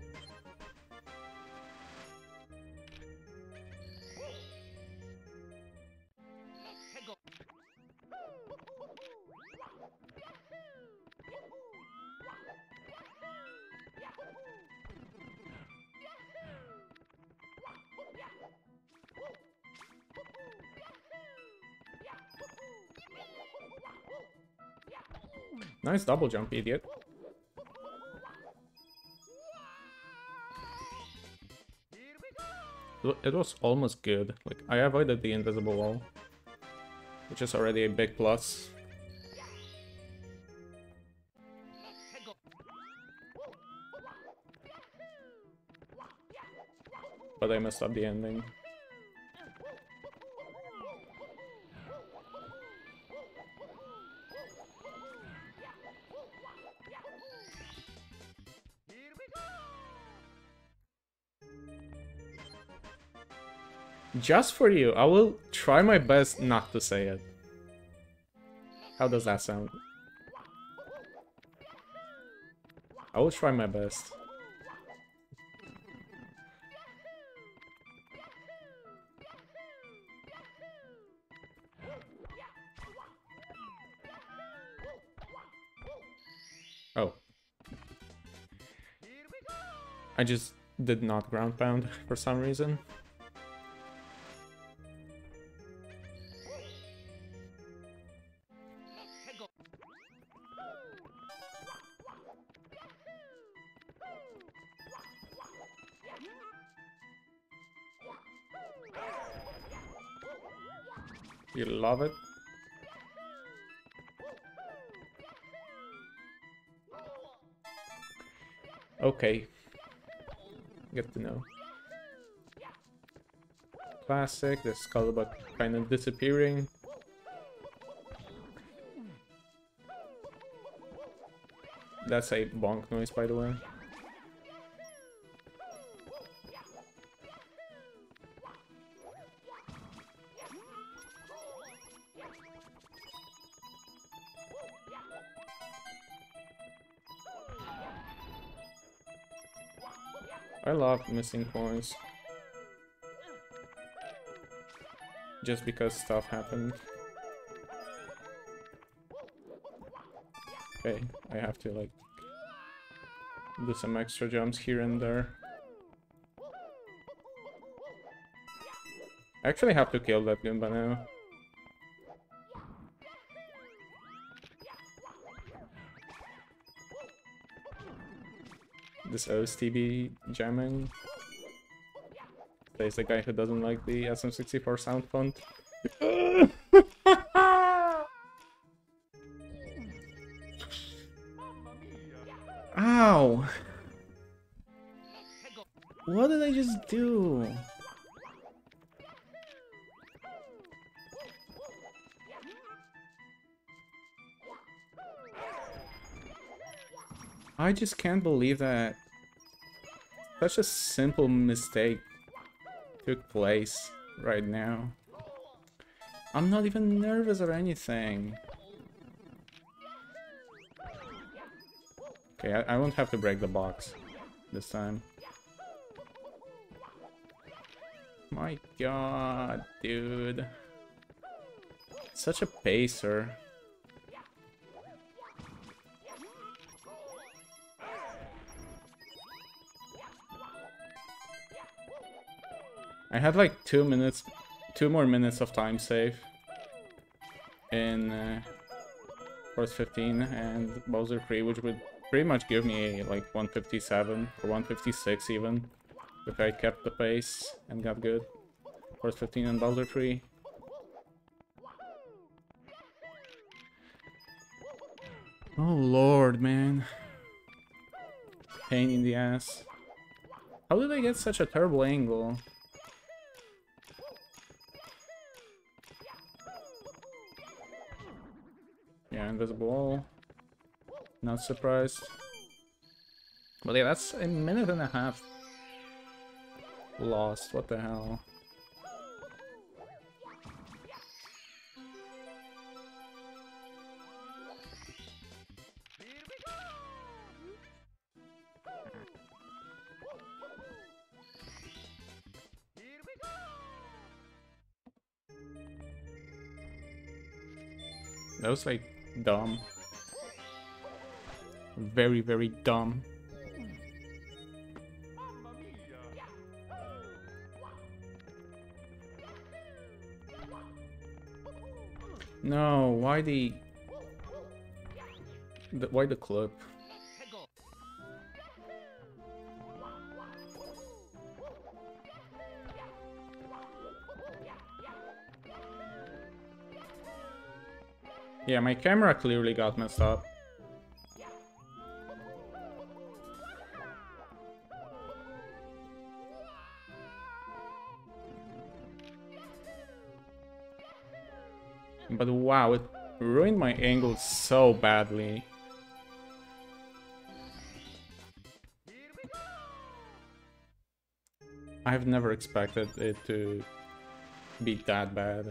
Nice double jump, idiot. It was almost good. Like, I avoided the invisible wall, which is already a big plus. But I messed up the ending. Just for you, I will try my best not to say it. How does that sound? I will try my best. Oh. I just did not ground pound for some reason. You love it. Okay. Good to know. Classic, the Scuttlebutt kind of disappearing. That's a bonk noise, by the way. I love missing coins. Just because stuff happened. Okay, I have to like do some extra jumps here and there. I actually have to kill that Goomba now. This OSTB jamming. There's the guy who doesn't like the SM64 sound font. Ow! What did I just do? I just can't believe that such a simple mistake took place right now. I'm not even nervous or anything. Okay, I won't have to break the box this time. My god, dude. Such a pacer. I had like 2 more minutes of time save in Force 15 and Bowser Free, which would pretty much give me like 157 or 156 even, if I kept the pace and got good. Force 15 and Bowser Free. Oh lord, man. Pain in the ass. How did I get such a terrible angle? Yeah, invisible wall. Not surprised. But yeah, that's a minute and a half lost. What the hell? That was like dumb. Very, very dumb. No, why the why the clip? Yeah, my camera clearly got messed up. But wow, it ruined my angle so badly. I've never expected it to be that bad.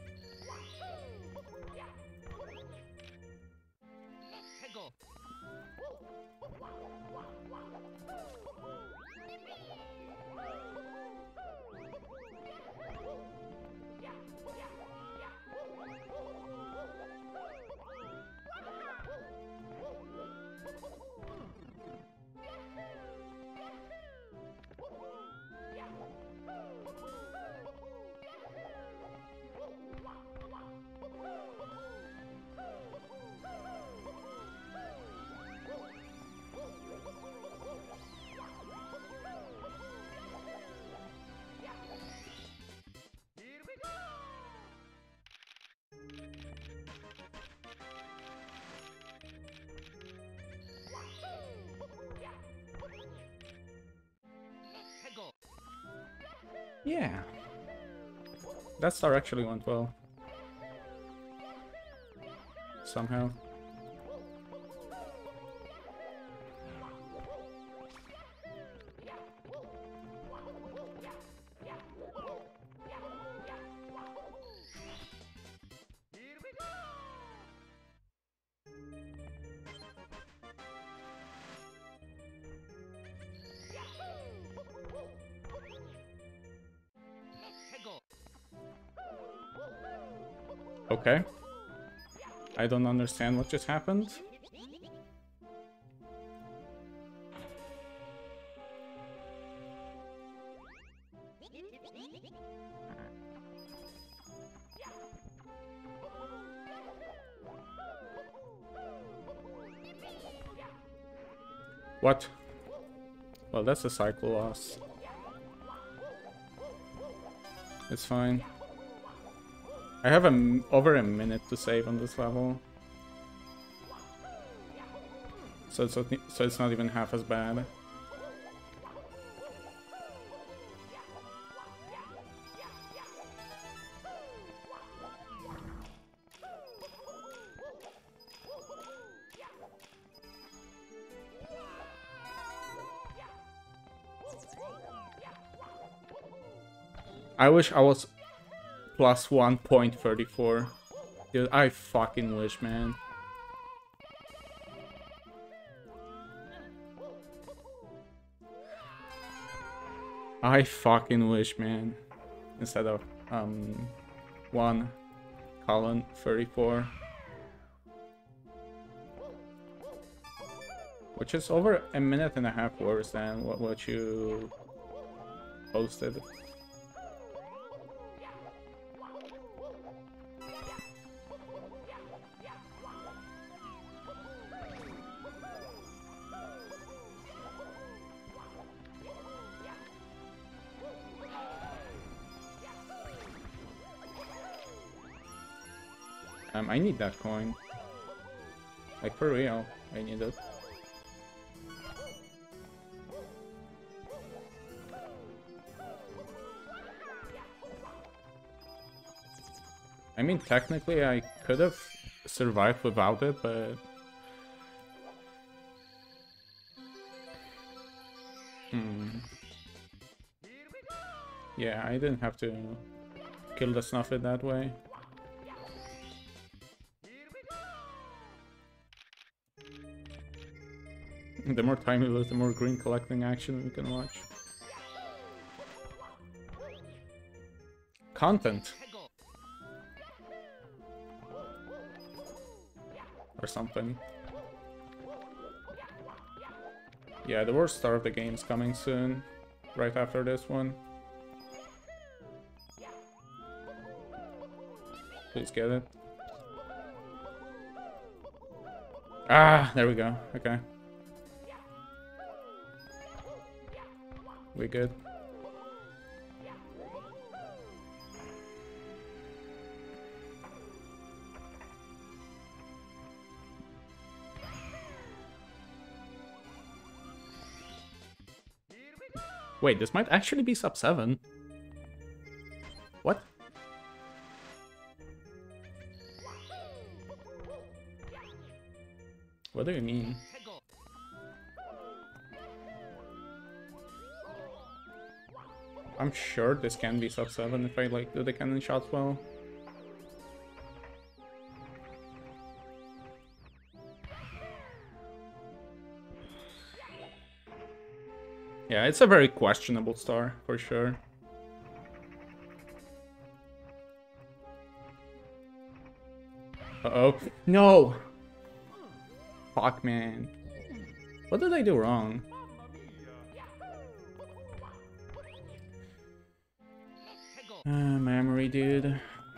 Yeah. That star actually went well. Somehow. Okay. I don't understand what just happened. What? Well, that's a cycle loss. It's fine. I have over a minute to save on this level. So it's not even half as bad. I wish I was plus 1.34. Dude, I fucking wish, man. I fucking wish, man. Instead of 1:34. Which is over a minute and a half worse than what you posted. I need that coin. Like, for real, I need it. I mean, technically, I could have survived without it, but... Yeah, I didn't have to kill the Snuffit that way. The more time we lose, the more green collecting action we can watch. Content. Or something. Yeah, the worst star of the game's coming soon. Right after this one. Please get it. Ah, there we go. Okay. We good. Wait, this might actually be sub 7. What? What do you mean? I'm sure this can be sub 7 if I like do the cannon shots well. Yeah, it's a very questionable star, for sure. Uh-oh. No! Fuck, man. What did I do wrong? Memory, dude.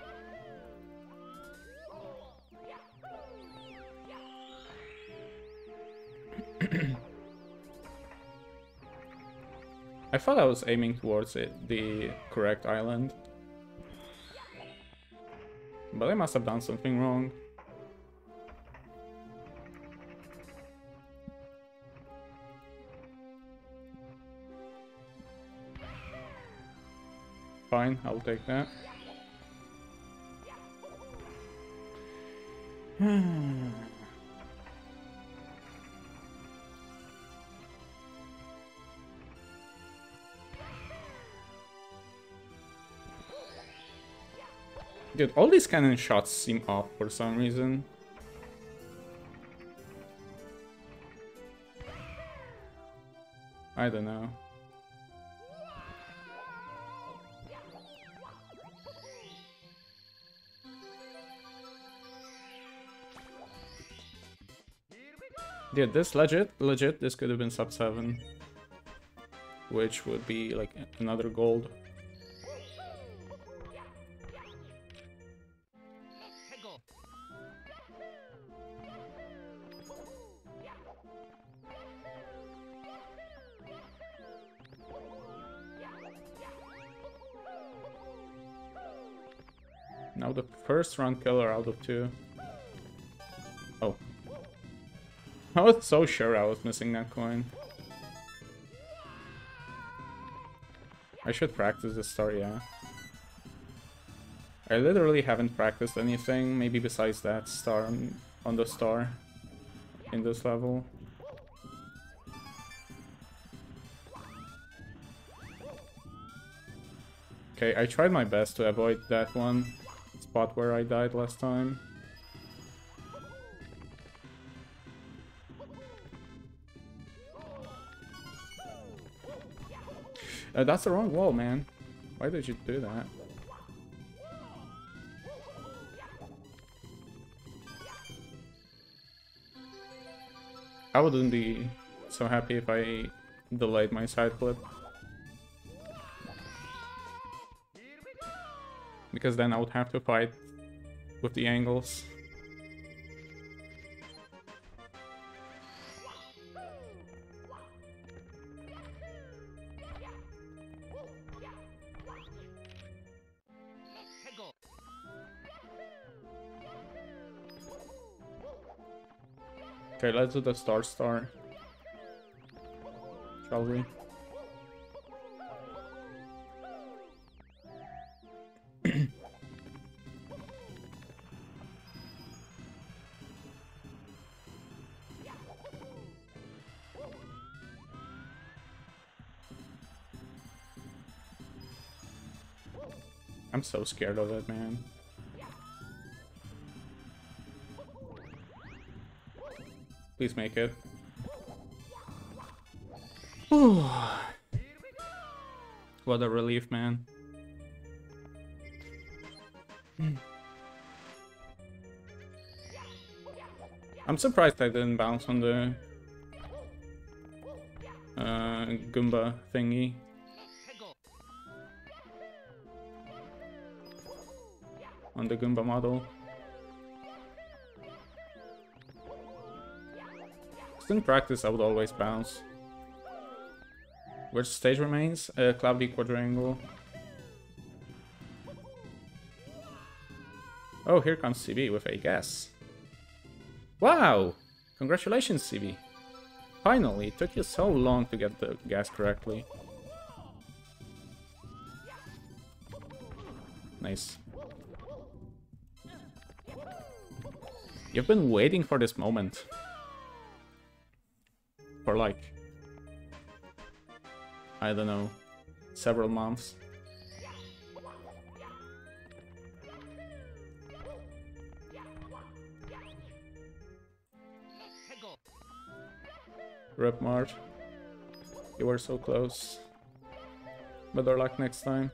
I thought I was aiming towards the correct island. But I must have done something wrong. Fine, I'll take that. Dude, all these cannon shots seem off for some reason. I don't know. Dude, this legit, this could have been sub 7. Which would be like another gold. Now the first round killer out of 2. Oh. I was so sure I was missing that coin. I should practice this star, yeah. I literally haven't practiced anything, maybe besides that star on the star in this level. Okay, I tried my best to avoid that one spot where I died last time. That's the wrong wall, man. Why did you do that? I wouldn't be so happy if I delayed my side flip. Because then I would have to fight with the angles. Okay, let's do the star. Shall we? I'm so scared of it, man. Please make it. What a relief, man. I'm surprised I didn't bounce on the Goomba thingy. On the Goomba model. In practice, I would always bounce. Which stage remains? Cloudy Quadrangle. Oh, here comes CB with a guess. Wow! Congratulations, CB. Finally, it took you so long to get the guess correctly. Nice. You've been waiting for this moment. For like, I don't know, several months. Rip Mart, you were so close. Better luck next time.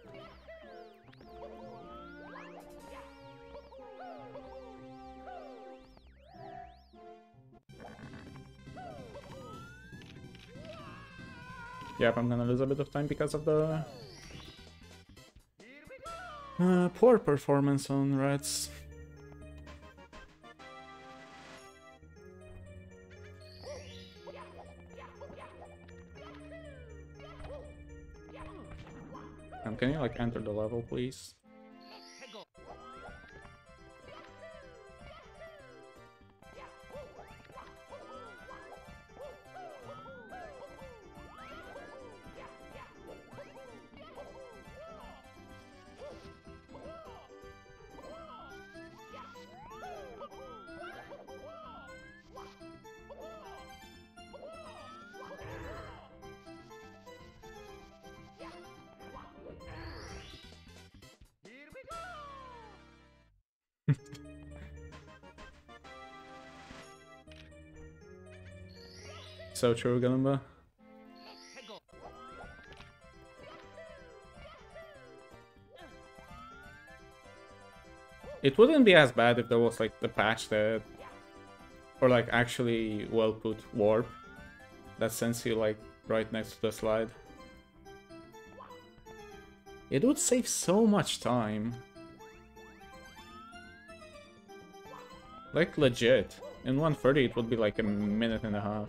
Yep, I'm gonna lose a bit of time because of the poor performance on Reds. Can you like enter the level, please? So true, Galumba. It wouldn't be as bad if there was like the patch that or like actually well put warp that sends you like right next to the slide. It would save so much time. Like legit. In 130 it would be like a minute and a half.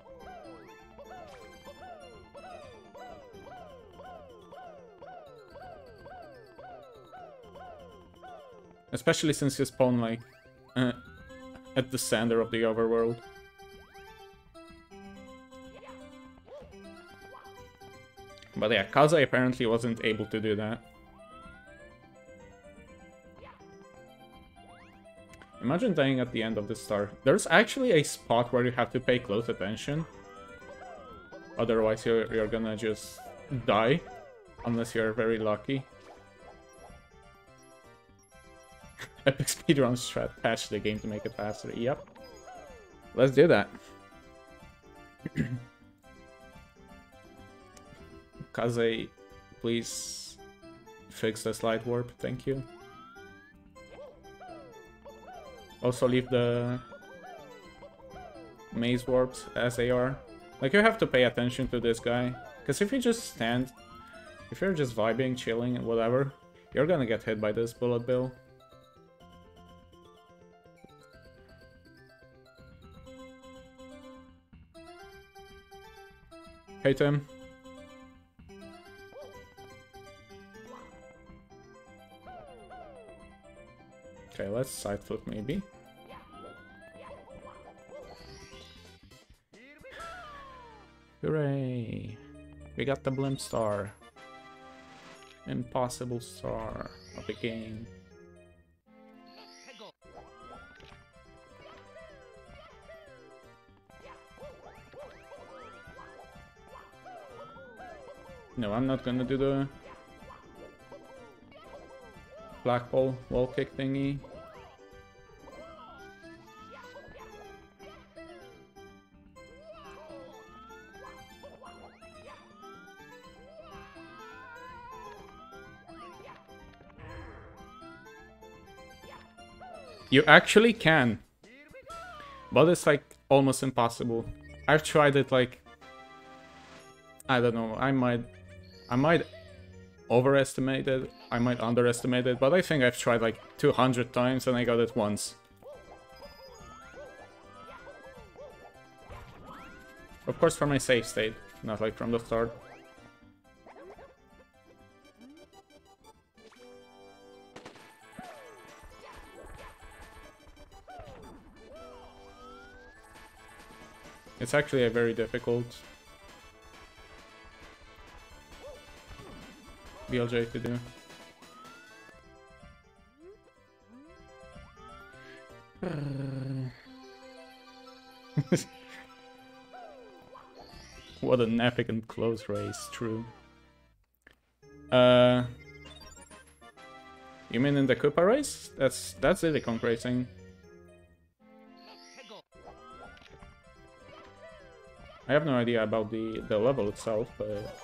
Especially since you spawn like at the center of the overworld. But yeah, Kaze apparently wasn't able to do that. Imagine dying at the end of the star. There's actually a spot where you have to pay close attention. Otherwise you're gonna just die. Unless you're very lucky. Epic speedrun strat patch the game to make it faster. Yep. Let's do that. Kaze, please fix the slide warp. Thank you. Also leave the maze warps as they are. Like, you have to pay attention to this guy. Because if you just stand, if you're just vibing, chilling, and whatever, you're gonna get hit by this bullet bill. Hey Tim. Okay, let's side flip maybe. Hooray! We got the blimp star. Impossible star of the game. No, I'm not gonna do the black ball wall kick thingy. You actually can, but it's like almost impossible. I've tried it like, I don't know, I might overestimate it, I might underestimate it, but I think I've tried like 200 times and I got it once. Of course from my save state, not like from the start. It's actually a very difficult BLJ to do. What an epic and close race, true. You mean in the Koopa race? That's Diddy Kong Racing. I have no idea about the level itself, but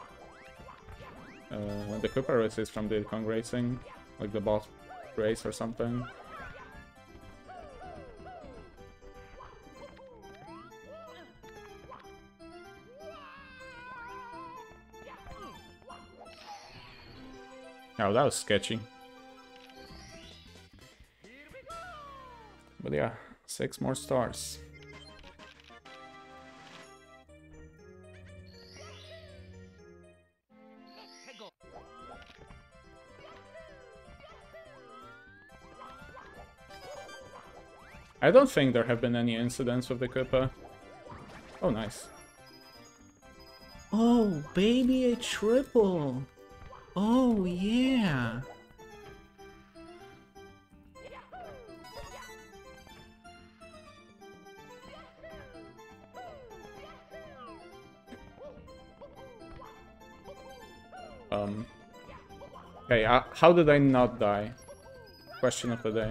when the Koopa race is from Diddy Kong Racing, like the boss race or something. Oh, that was sketchy. But yeah, 6 more stars. I don't think there have been any incidents with the Koopa. Oh, nice. Oh, baby, a triple! Oh, yeah! Okay, how did I not die? Question of the day.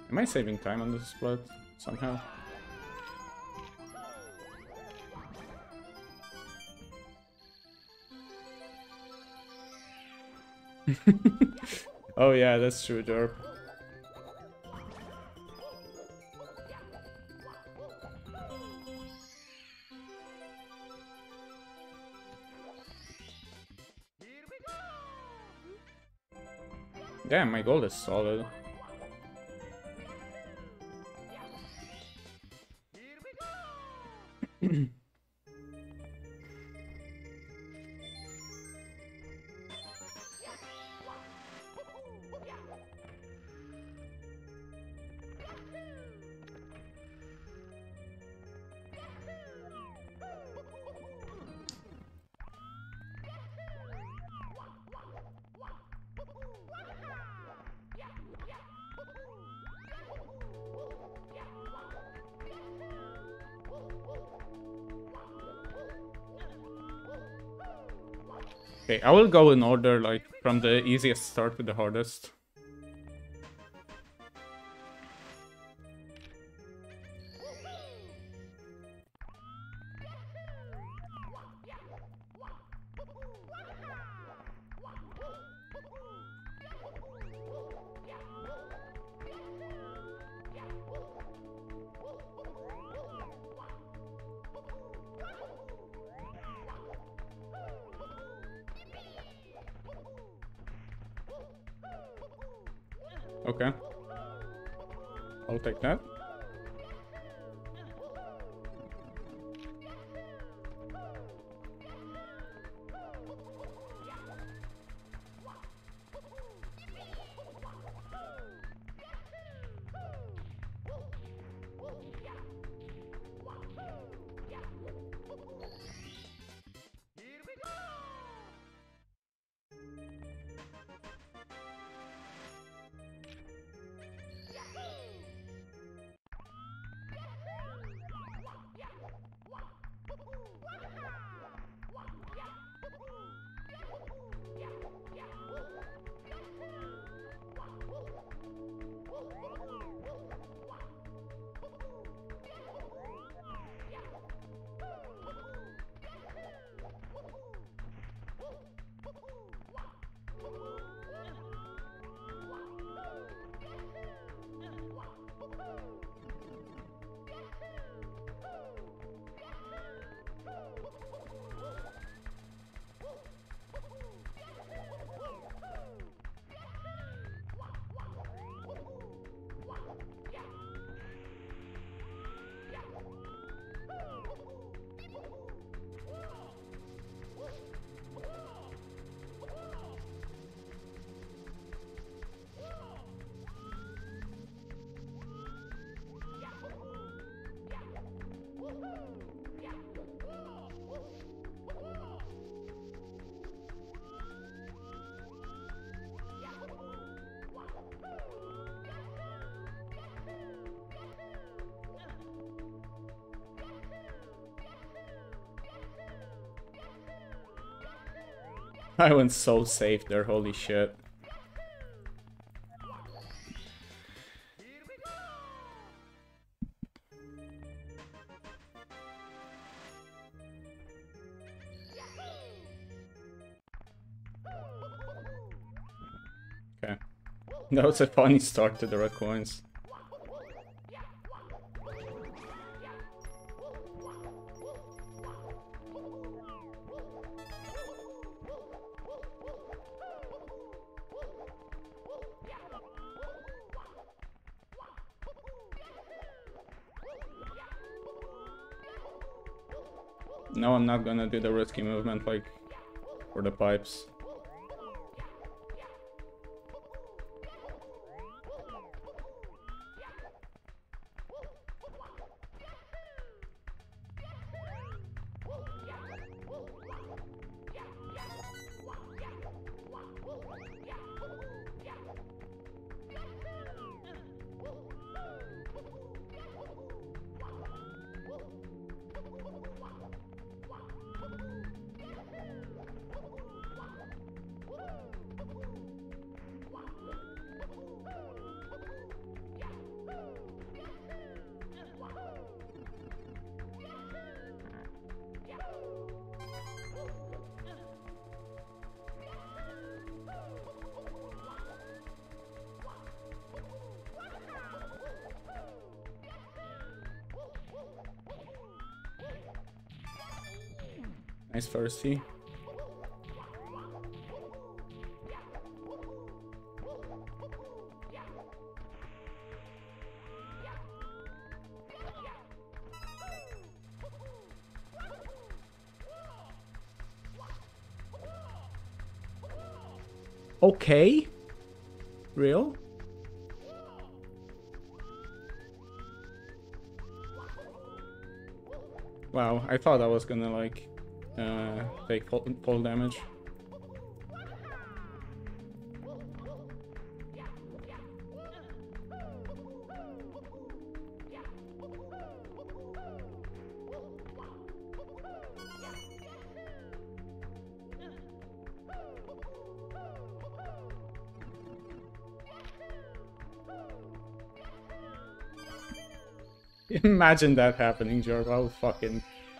Am I saving time on this split somehow? Oh yeah, that's true, Jorp. Damn, my gold is solid. Okay, I will go in order, like, from the easiest start to the hardest. Okay. I'll take that. I went so safe there, holy shit. Okay. That was a funny start to the red coins. No, I'm not gonna do the risky movement like for the pipes. Nice thirsty. Okay. Real? Wow, I thought I was gonna like take fall damage. Imagine that happening, Jorg. I'll fucking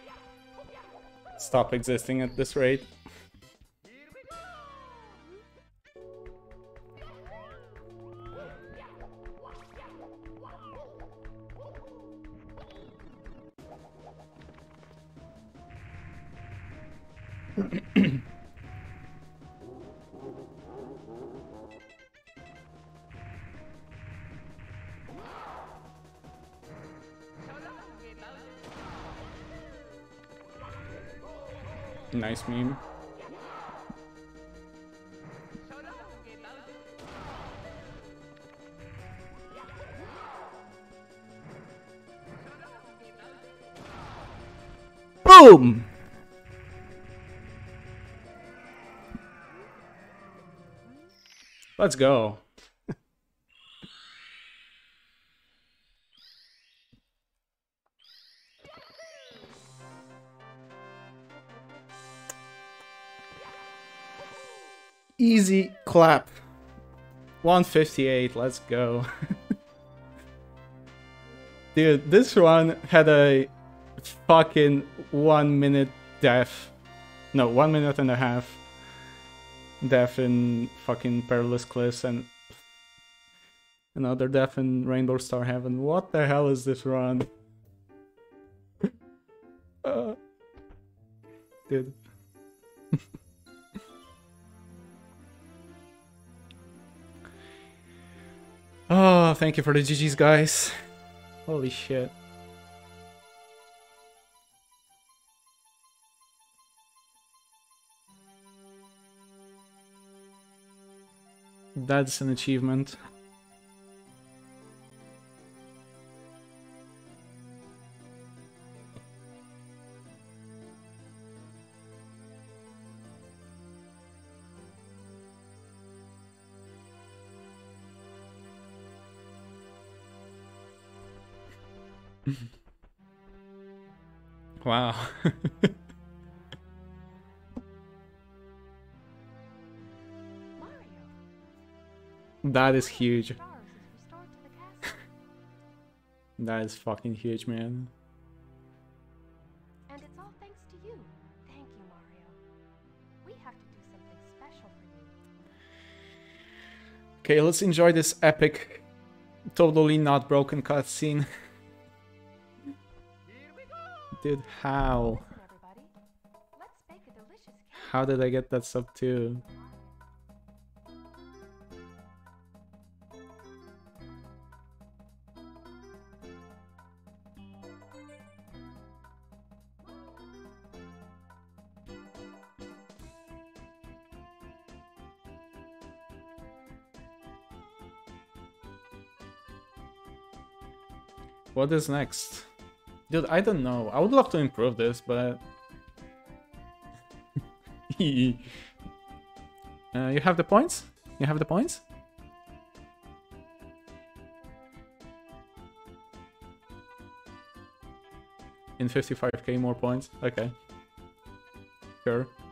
stop existing at this rate. Nice meme. Boom! Let's go. Easy clap. 158, let's go. Dude, this run had a fucking 1 minute death. No, 1 minute and a half death in fucking Perilous Cliffs and another death in Rainbow Star Heaven. What the hell is this run? Dude. Oh, thank you for the GG's, guys. Holy shit. That's an achievement. Wow. That is huge. That is fucking huge, man. And it's all thanks to you. Thank you, Mario. We have to do something special for you. Okay, let's enjoy this epic, totally not broken cutscene. Dude, how? Listen, everybody. Let's bake a delicious cake. How did I get that sub too? What is next? Dude, I don't know. I would love to improve this, but... You have the points? You have the points? In 55k more points? Okay. Sure.